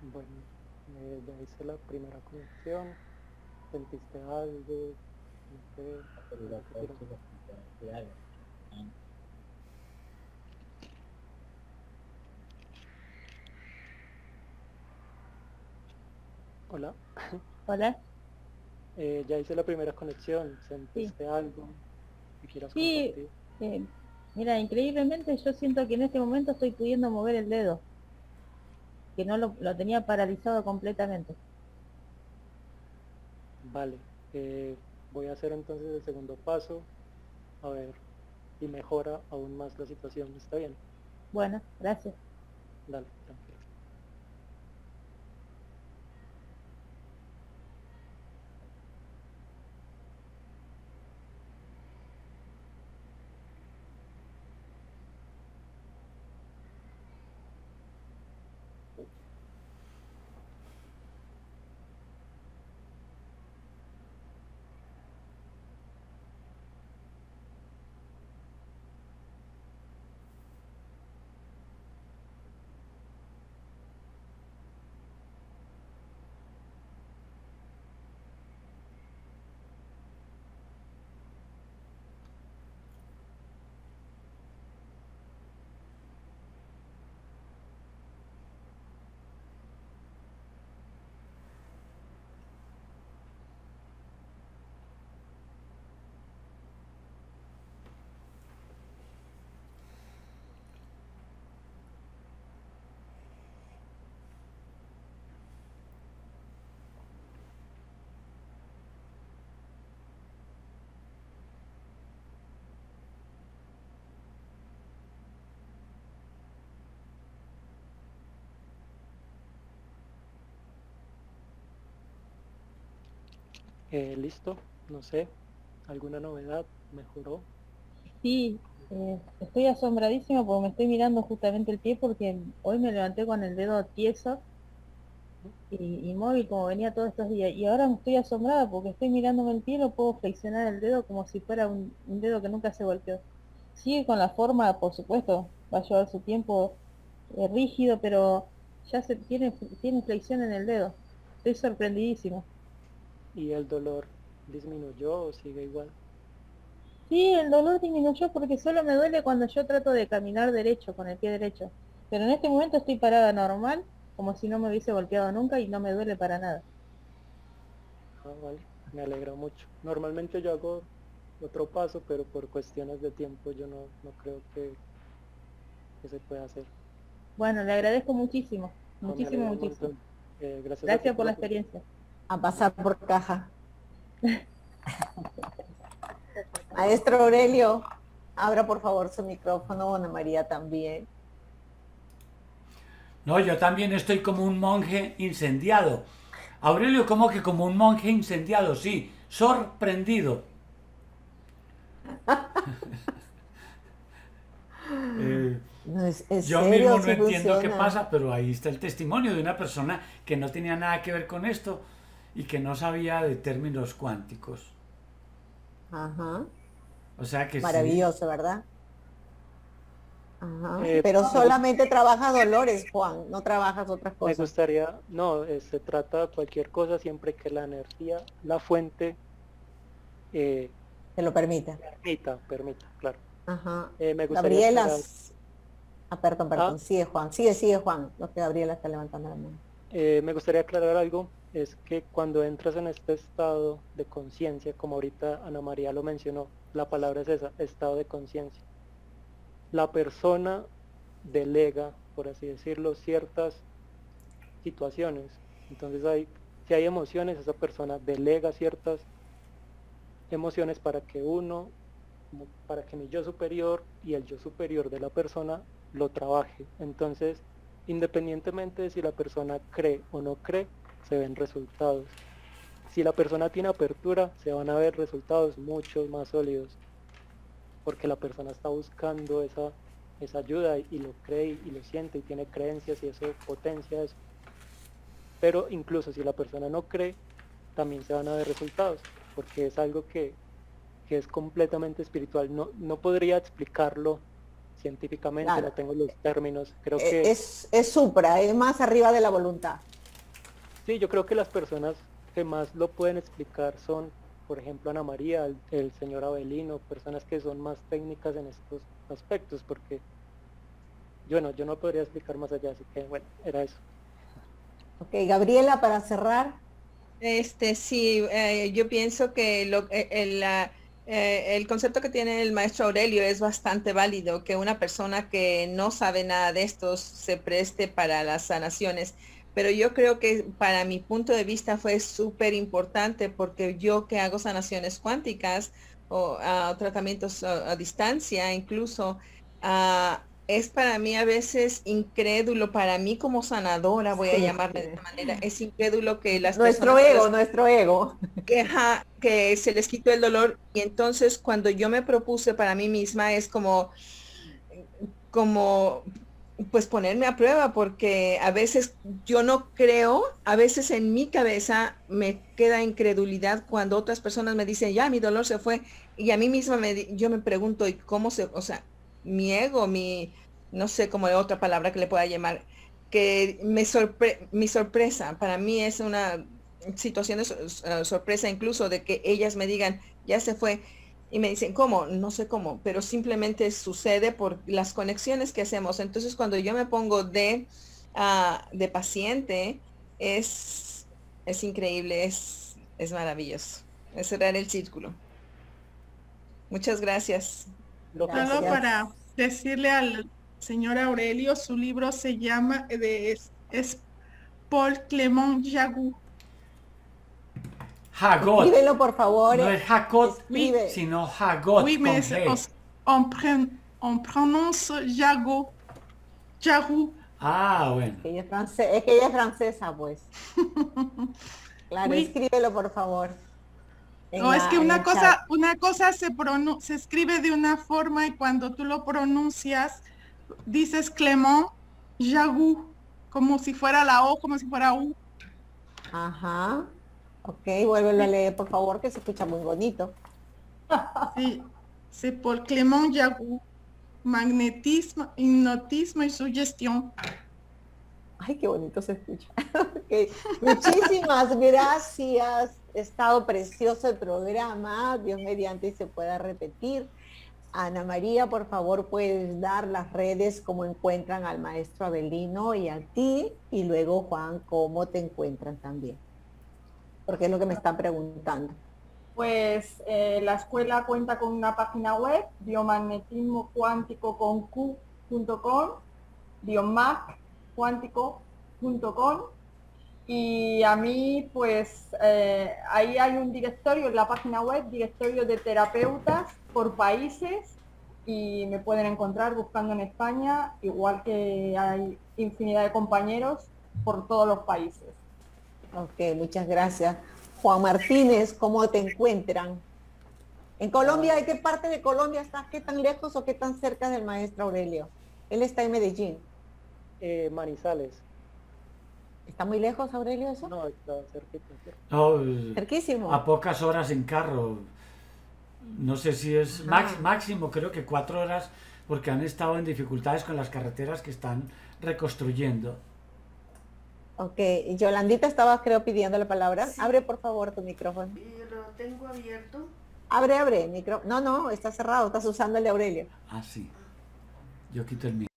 Bueno, eh, ya hice la primera conexión. ¿Sentiste algo? No sé. Pero ¿qué quieras? claro. Hola. Hola. Eh, ya hice la primera conexión. ¿Sentiste algo que quieras Sí, compartir? eh, mira, increíblemente yo siento que en este momento estoy pudiendo mover el dedo, que no lo, lo tenía paralizado completamente. Vale. Eh, voy a hacer entonces el segundo paso. A ver si mejora aún más la situación. ¿Está bien? Bueno, gracias. Dale, tranquilo. Eh, listo, no sé, alguna novedad, mejoró. Sí, eh, estoy asombradísima porque me estoy mirando justamente el pie porque hoy me levanté con el dedo tieso y inmóvil como venía todos estos días. Y ahora me estoy asombrada porque estoy mirándome el pie y no puedo flexionar el dedo como si fuera un, un dedo que nunca se golpeó. Sigue con la forma, por supuesto, va a llevar su tiempo eh, rígido, pero ya se tiene, tiene flexión en el dedo. Estoy sorprendidísima. ¿Y el dolor disminuyó o sigue igual? Sí, el dolor disminuyó porque solo me duele cuando yo trato de caminar derecho, con el pie derecho. Pero en este momento estoy parada normal, como si no me hubiese golpeado nunca y no me duele para nada. Ah, vale, me alegra mucho. Normalmente yo hago otro paso, pero por cuestiones de tiempo yo no, no creo que, que se pueda hacer. Bueno, le agradezco muchísimo, No, me muchísimo, alegra un muchísimo. montón. Eh, gracias a ti Gracias por por la la experiencia. A pasar por caja. Maestro Aurelio, abra por favor su micrófono, Ana María también. No, yo también estoy como un monje incendiado. Aurelio, ¿cómo que como un monje incendiado? Sí, sorprendido. eh, No, es, es yo serio, mismo no sí entiendo funciona. qué pasa, pero ahí está el testimonio de una persona que no tenía nada que ver con esto y que no sabía de términos cuánticos. Ajá. O sea que Maravilloso, sí. ¿verdad? Ajá. Eh, Pero me solamente trabajas dolores, Juan, no trabajas otras Me cosas. gustaría, no, eh, se trata de cualquier cosa siempre que la energía, la fuente, eh, Te lo permita. permita, permita, claro. Ajá. Eh, me gustaría Gabriela. aclarar, Ah, perdón, perdón. ah, Sigue, Juan. Sigue, sigue, Juan. Lo que Gabriela está levantando la mano. eh, me gustaría aclarar algo, es que cuando entras en este estado de conciencia, como ahorita Ana María lo mencionó, la palabra es esa, estado de conciencia. La persona delega, por así decirlo, ciertas situaciones. Entonces hay, si hay emociones, esa persona delega ciertas emociones para que uno, para que mi yo superior y el yo superior de la persona lo trabaje. Entonces, independientemente de si la persona cree o no cree, se ven resultados. Si la persona tiene apertura, se van a ver resultados mucho más sólidos, porque la persona está buscando esa, esa ayuda y lo cree y lo siente y tiene creencias y eso potencia eso. Pero incluso si la persona no cree, también se van a ver resultados, porque es algo que, que es completamente espiritual. No, no podría explicarlo científicamente, Claro. no tengo los términos, creo Eh, que Es, es supra, es más arriba de la voluntad. Sí, yo creo que las personas que más lo pueden explicar son, por ejemplo, Ana María, el, el señor Avelino, personas que son más técnicas en estos aspectos, porque yo no, yo no podría explicar más allá, así que bueno, era eso. Ok, Gabriela, para cerrar. Este, sí, eh, yo pienso que lo, eh, el, la, eh, el concepto que tiene el maestro Aurelio es bastante válido, que una persona que no sabe nada de estos se preste para las sanaciones. Pero yo creo que para mi punto de vista fue súper importante, porque yo que hago sanaciones cuánticas o uh, tratamientos a, a distancia incluso, uh, es para mí a veces incrédulo, para mí como sanadora, voy sí, a llamarle sí. de esta manera, es incrédulo que las nuestro personas... Nuestro ego, nuestro ego. Que, ja, que se les quitó el dolor, y entonces cuando yo me propuse para mí misma es como, como pues ponerme a prueba, porque a veces yo no creo, a veces en mi cabeza me queda incredulidad cuando otras personas me dicen, ya, mi dolor se fue, y a mí misma me, yo me pregunto, ¿y cómo se, o sea, mi ego, mi, no sé cómo otra palabra que le pueda llamar, que me sorpre mi sorpresa, para mí es una situación de uh, sorpresa incluso de que ellas me digan, ya se fue, y me dicen, ¿cómo? No sé cómo, pero simplemente sucede por las conexiones que hacemos. Entonces, cuando yo me pongo de, uh, de paciente, es, es increíble, es, es maravilloso, es cerrar el círculo. Muchas gracias. gracias. Solo para decirle al señor Aurelio, su libro se llama, de, es, es Paul Clément Jagut. Jagot. Escríbelo, por favor. No es Jagot, Escribe. sino Jagot. Oui, mais on, on prononce Jagot. Jagut. Ah, bueno. Es que ella es, francés, es, que ella es francesa, pues. Claro, oui. Escríbelo, por favor. No, la, es que una cosa, chat. una cosa se, se escribe de una forma, y cuando tú lo pronuncias, dices Clément Jagut, como si fuera la O, como si fuera U. Ajá. Ok, vuélvelo a leer, por favor, que se escucha muy bonito. Sí, c'est por Clément Jagut, magnetismo, hipnotismo y sugestión. Ay, qué bonito se escucha. Okay. Muchísimas gracias. Ha estado precioso el programa. Dios mediante se pueda repetir. Ana María, por favor, puedes dar las redes, cómo encuentran al maestro Avelino y a ti, y luego, Juan, cómo te encuentran también. Porque es lo que me están preguntando. Pues eh, la escuela cuenta con una página web, biomagnetismo cuántico con q punto com, biomag cuántico punto com, y a mí pues eh, ahí hay un directorio en la página web, directorio de terapeutas por países, y me pueden encontrar buscando en España, igual que hay infinidad de compañeros por todos los países. Ok, muchas gracias. Juan Martínez, ¿cómo te encuentran? En Colombia, ¿de qué parte de Colombia estás? ¿Qué tan lejos o qué tan cerca del maestro Aurelio? Él está en Medellín. Eh, Manizales. ¿Está muy lejos, Aurelio, eso? No, está cerquita. No, cerquísimo. A pocas horas en carro. No sé si es max, máximo, creo que cuatro horas, porque han estado en dificultades con las carreteras que están reconstruyendo. Ok, Yolandita estaba, creo, pidiendo la palabra. Sí. Abre, por favor, tu micrófono. Lo tengo abierto. Abre, abre, micro... No, no, está cerrado, estás usando el de Aurelio. Ah, sí. Yo quito el mío.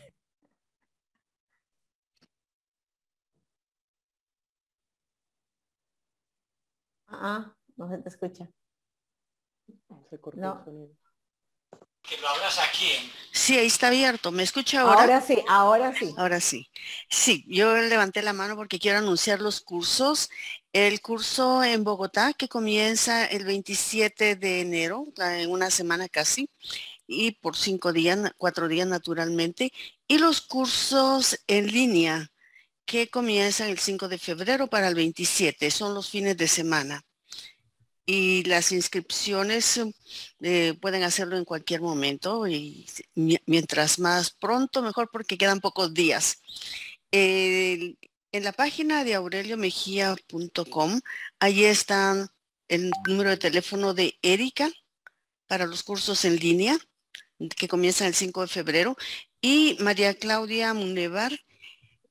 Ah, no se te escucha. Se cortó no. el sonido. Que lo abras aquí. Sí, ahí está abierto. ¿Me escucha ahora? Ahora sí, ahora sí. Ahora sí. Sí, yo levanté la mano porque quiero anunciar los cursos. El curso en Bogotá, que comienza el veintisiete de enero, en una semana casi, y por cinco días, cuatro días naturalmente. Y los cursos en línea, que comienzan el cinco de febrero para el veintisiete, son los fines de semana. Y las inscripciones eh, pueden hacerlo en cualquier momento, y mientras más pronto mejor, porque quedan pocos días. Eh, en la página de aurelio mejía punto com, ahí está el número de teléfono de Erika para los cursos en línea, que comienzan el cinco de febrero, y María Claudia Munevar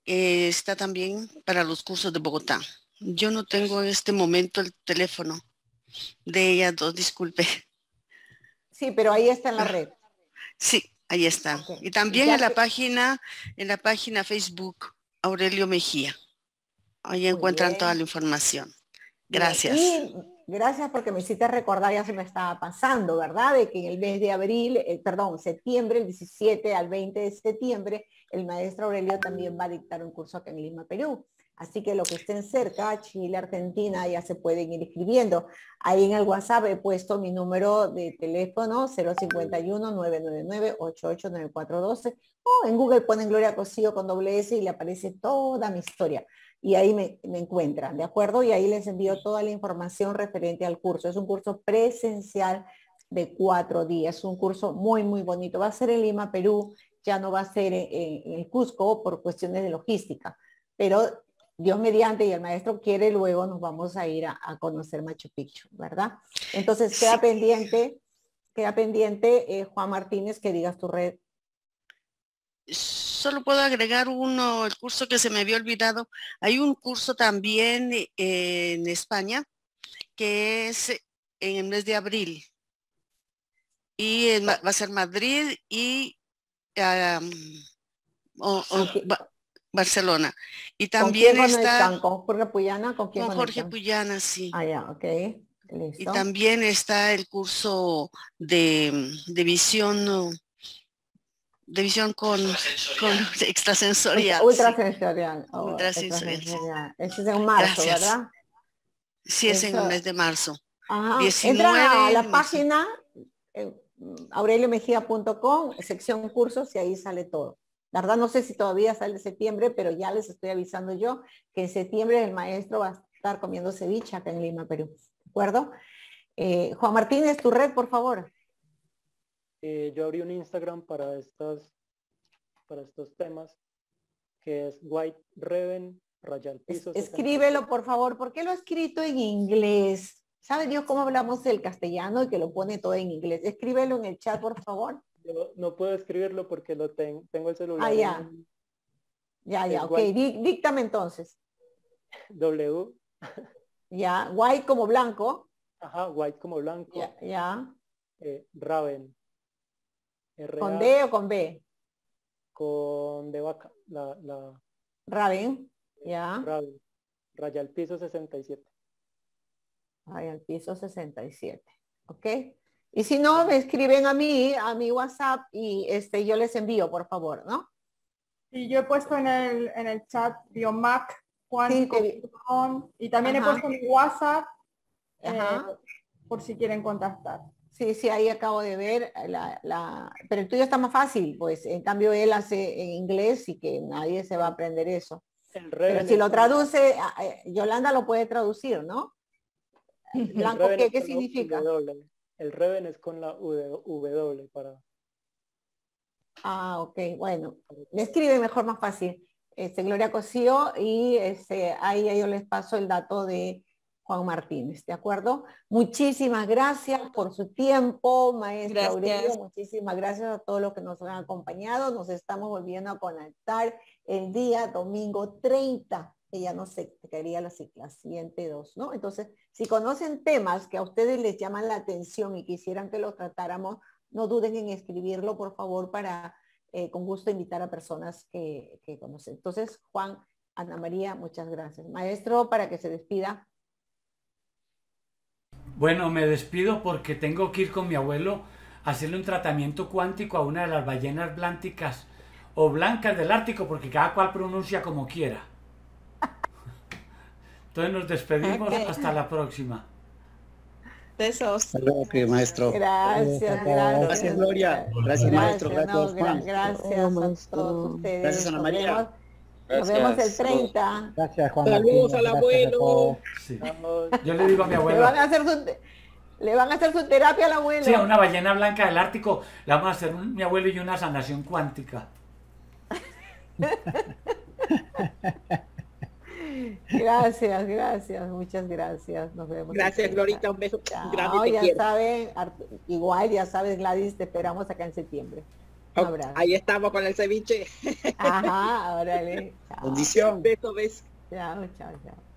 eh, está también para los cursos de Bogotá. Yo no tengo en este momento el teléfono de ellas dos, disculpe. Sí, pero ahí está en la red. Sí, ahí está. Okay. Y también Ya en la que... página, en la página Facebook, Aurelio Mejía. Ahí Muy encuentran bien. Toda la información. Gracias. Y gracias porque me hiciste recordar, ya se me estaba pasando, ¿verdad? De que en el mes de abril, eh, perdón, septiembre, el diecisiete al veinte de septiembre, el maestro Aurelio también va a dictar un curso acá en Lima, Perú. Así que los que estén cerca, Chile, Argentina, ya se pueden ir escribiendo. Ahí en el WhatsApp he puesto mi número de teléfono cero cincuenta y uno, nueve nueve nueve, ocho ocho nueve cuatro uno dos o en Google ponen Gloria Cosío con doble S y le aparece toda mi historia. Y ahí me, me encuentran, ¿de acuerdo? Y ahí les envío toda la información referente al curso. Es un curso presencial de cuatro días. Es un curso muy, muy bonito. Va a ser en Lima, Perú. Ya no va a ser en, en el Cusco por cuestiones de logística. Pero Dios mediante y el maestro quiere, luego nos vamos a ir a, a conocer Machu Picchu, ¿verdad? Entonces queda sí. pendiente, queda pendiente, eh, Juan Martínez, que digas tu red. Solo puedo agregar uno, el curso que se me había olvidado. Hay un curso también eh, en España que es en el mes de abril. Y en, va a ser Madrid y um, o, o, va, Barcelona. Y también ¿Con quién está están? ¿Con Jorge Puyana? ¿Con quién con Jorge Puyana, sí. Ah, ya, ok. Listo. Y también está el curso de, de visión de visión con, con extrasensorial. Ultrasensorial. Sí. Oh, Ultrasensorial. extrasensorial. Ese es en marzo, Gracias. ¿verdad? Sí, es Eso. en el mes de marzo. Ajá. diecinueve, Entra a la no página eh, aurelio mejía punto com, sección cursos, y ahí sale todo. La verdad no sé si todavía sale de septiembre, pero ya les estoy avisando yo que en septiembre el maestro va a estar comiendo ceviche acá en Lima, Perú. ¿De acuerdo? Eh, Juan Martínez, tu red, por favor. Eh, yo abrí un Instagram para estas, para estos temas, que es White Reven, raya al piso. Es, escríbelo, por favor. ¿Por qué lo ha escrito en inglés? ¿Sabe Dios cómo hablamos el castellano y que lo pone todo en inglés? Escríbelo en el chat, por favor. Yo no puedo escribirlo porque lo ten, tengo el celular. Ah, ya. En, ya, ya, ok. White, díctame entonces. W. Ya, white como blanco. Ajá, white como blanco. Ya. ya. Eh, Raven. R -A, ¿con D o con B? Con de vaca. La, la, Raven. Ya. Raven. Raya al piso sesenta y siete. Raya al piso sesenta y siete. Ok. Y si no, me escriben a mí, a mi WhatsApp, y este yo les envío, por favor, ¿no? Y yo he puesto en el, en el chat biomac Juan sí, te... y también Ajá. he puesto mi WhatsApp eh, por si quieren contactar. Sí, sí, ahí acabo de ver, la, la... pero el tuyo está más fácil, pues en cambio él hace en inglés y que nadie se va a aprender eso. Pero si lo traduce, Yolanda lo puede traducir, ¿no? Blanco, ¿qué, ¿qué significa? W. El Reven es con la W para... Ah, ok, bueno. Me escribe mejor, más fácil. Este, Gloria Cosío, y este, ahí yo les paso el dato de Juan Martínez, ¿de acuerdo? Muchísimas gracias por su tiempo, maestra Aurelio. Muchísimas gracias a todos los que nos han acompañado. Nos estamos volviendo a conectar el día domingo treinta, que ya no sé, quería la, la siguiente dos, ¿no? Entonces, si conocen temas que a ustedes les llaman la atención y quisieran que los tratáramos, no duden en escribirlo, por favor, para eh, con gusto invitar a personas que, que conocen. Entonces, Juan, Ana María, muchas gracias. Maestro, para que se despida. Bueno, me despido porque tengo que ir con mi abuelo a hacerle un tratamiento cuántico a una de las ballenas blánticas o blancas del Ártico, porque cada cual pronuncia como quiera. Entonces nos despedimos, okay. Hasta la próxima. Besos. Okay, maestro. Gracias, gracias. Gracias, Gloria. Gracias, gracias maestro. Gracias, no, Juan. Gracias a todos ustedes. Gracias, Ana María. Nos vemos, nos vemos el treinta. Gracias, Juan. Saludos al abuelo. Sí. Yo le digo a mi abuelo. Le van a hacer su, le van a hacer su terapia al abuelo. Sí, a una ballena blanca del Ártico. Le vamos a hacer un, mi abuelo y una sanación cuántica. Gracias, gracias, muchas gracias. Nos vemos. Gracias, Glorita, un beso Chao. grande. Te ya quiero. saben, igual ya sabes, Gladys, te esperamos acá en septiembre. Un abrazo. Ahí estamos con el ceviche. Ajá, órale. Bendición. Beso, beso. Chao, chao, chao.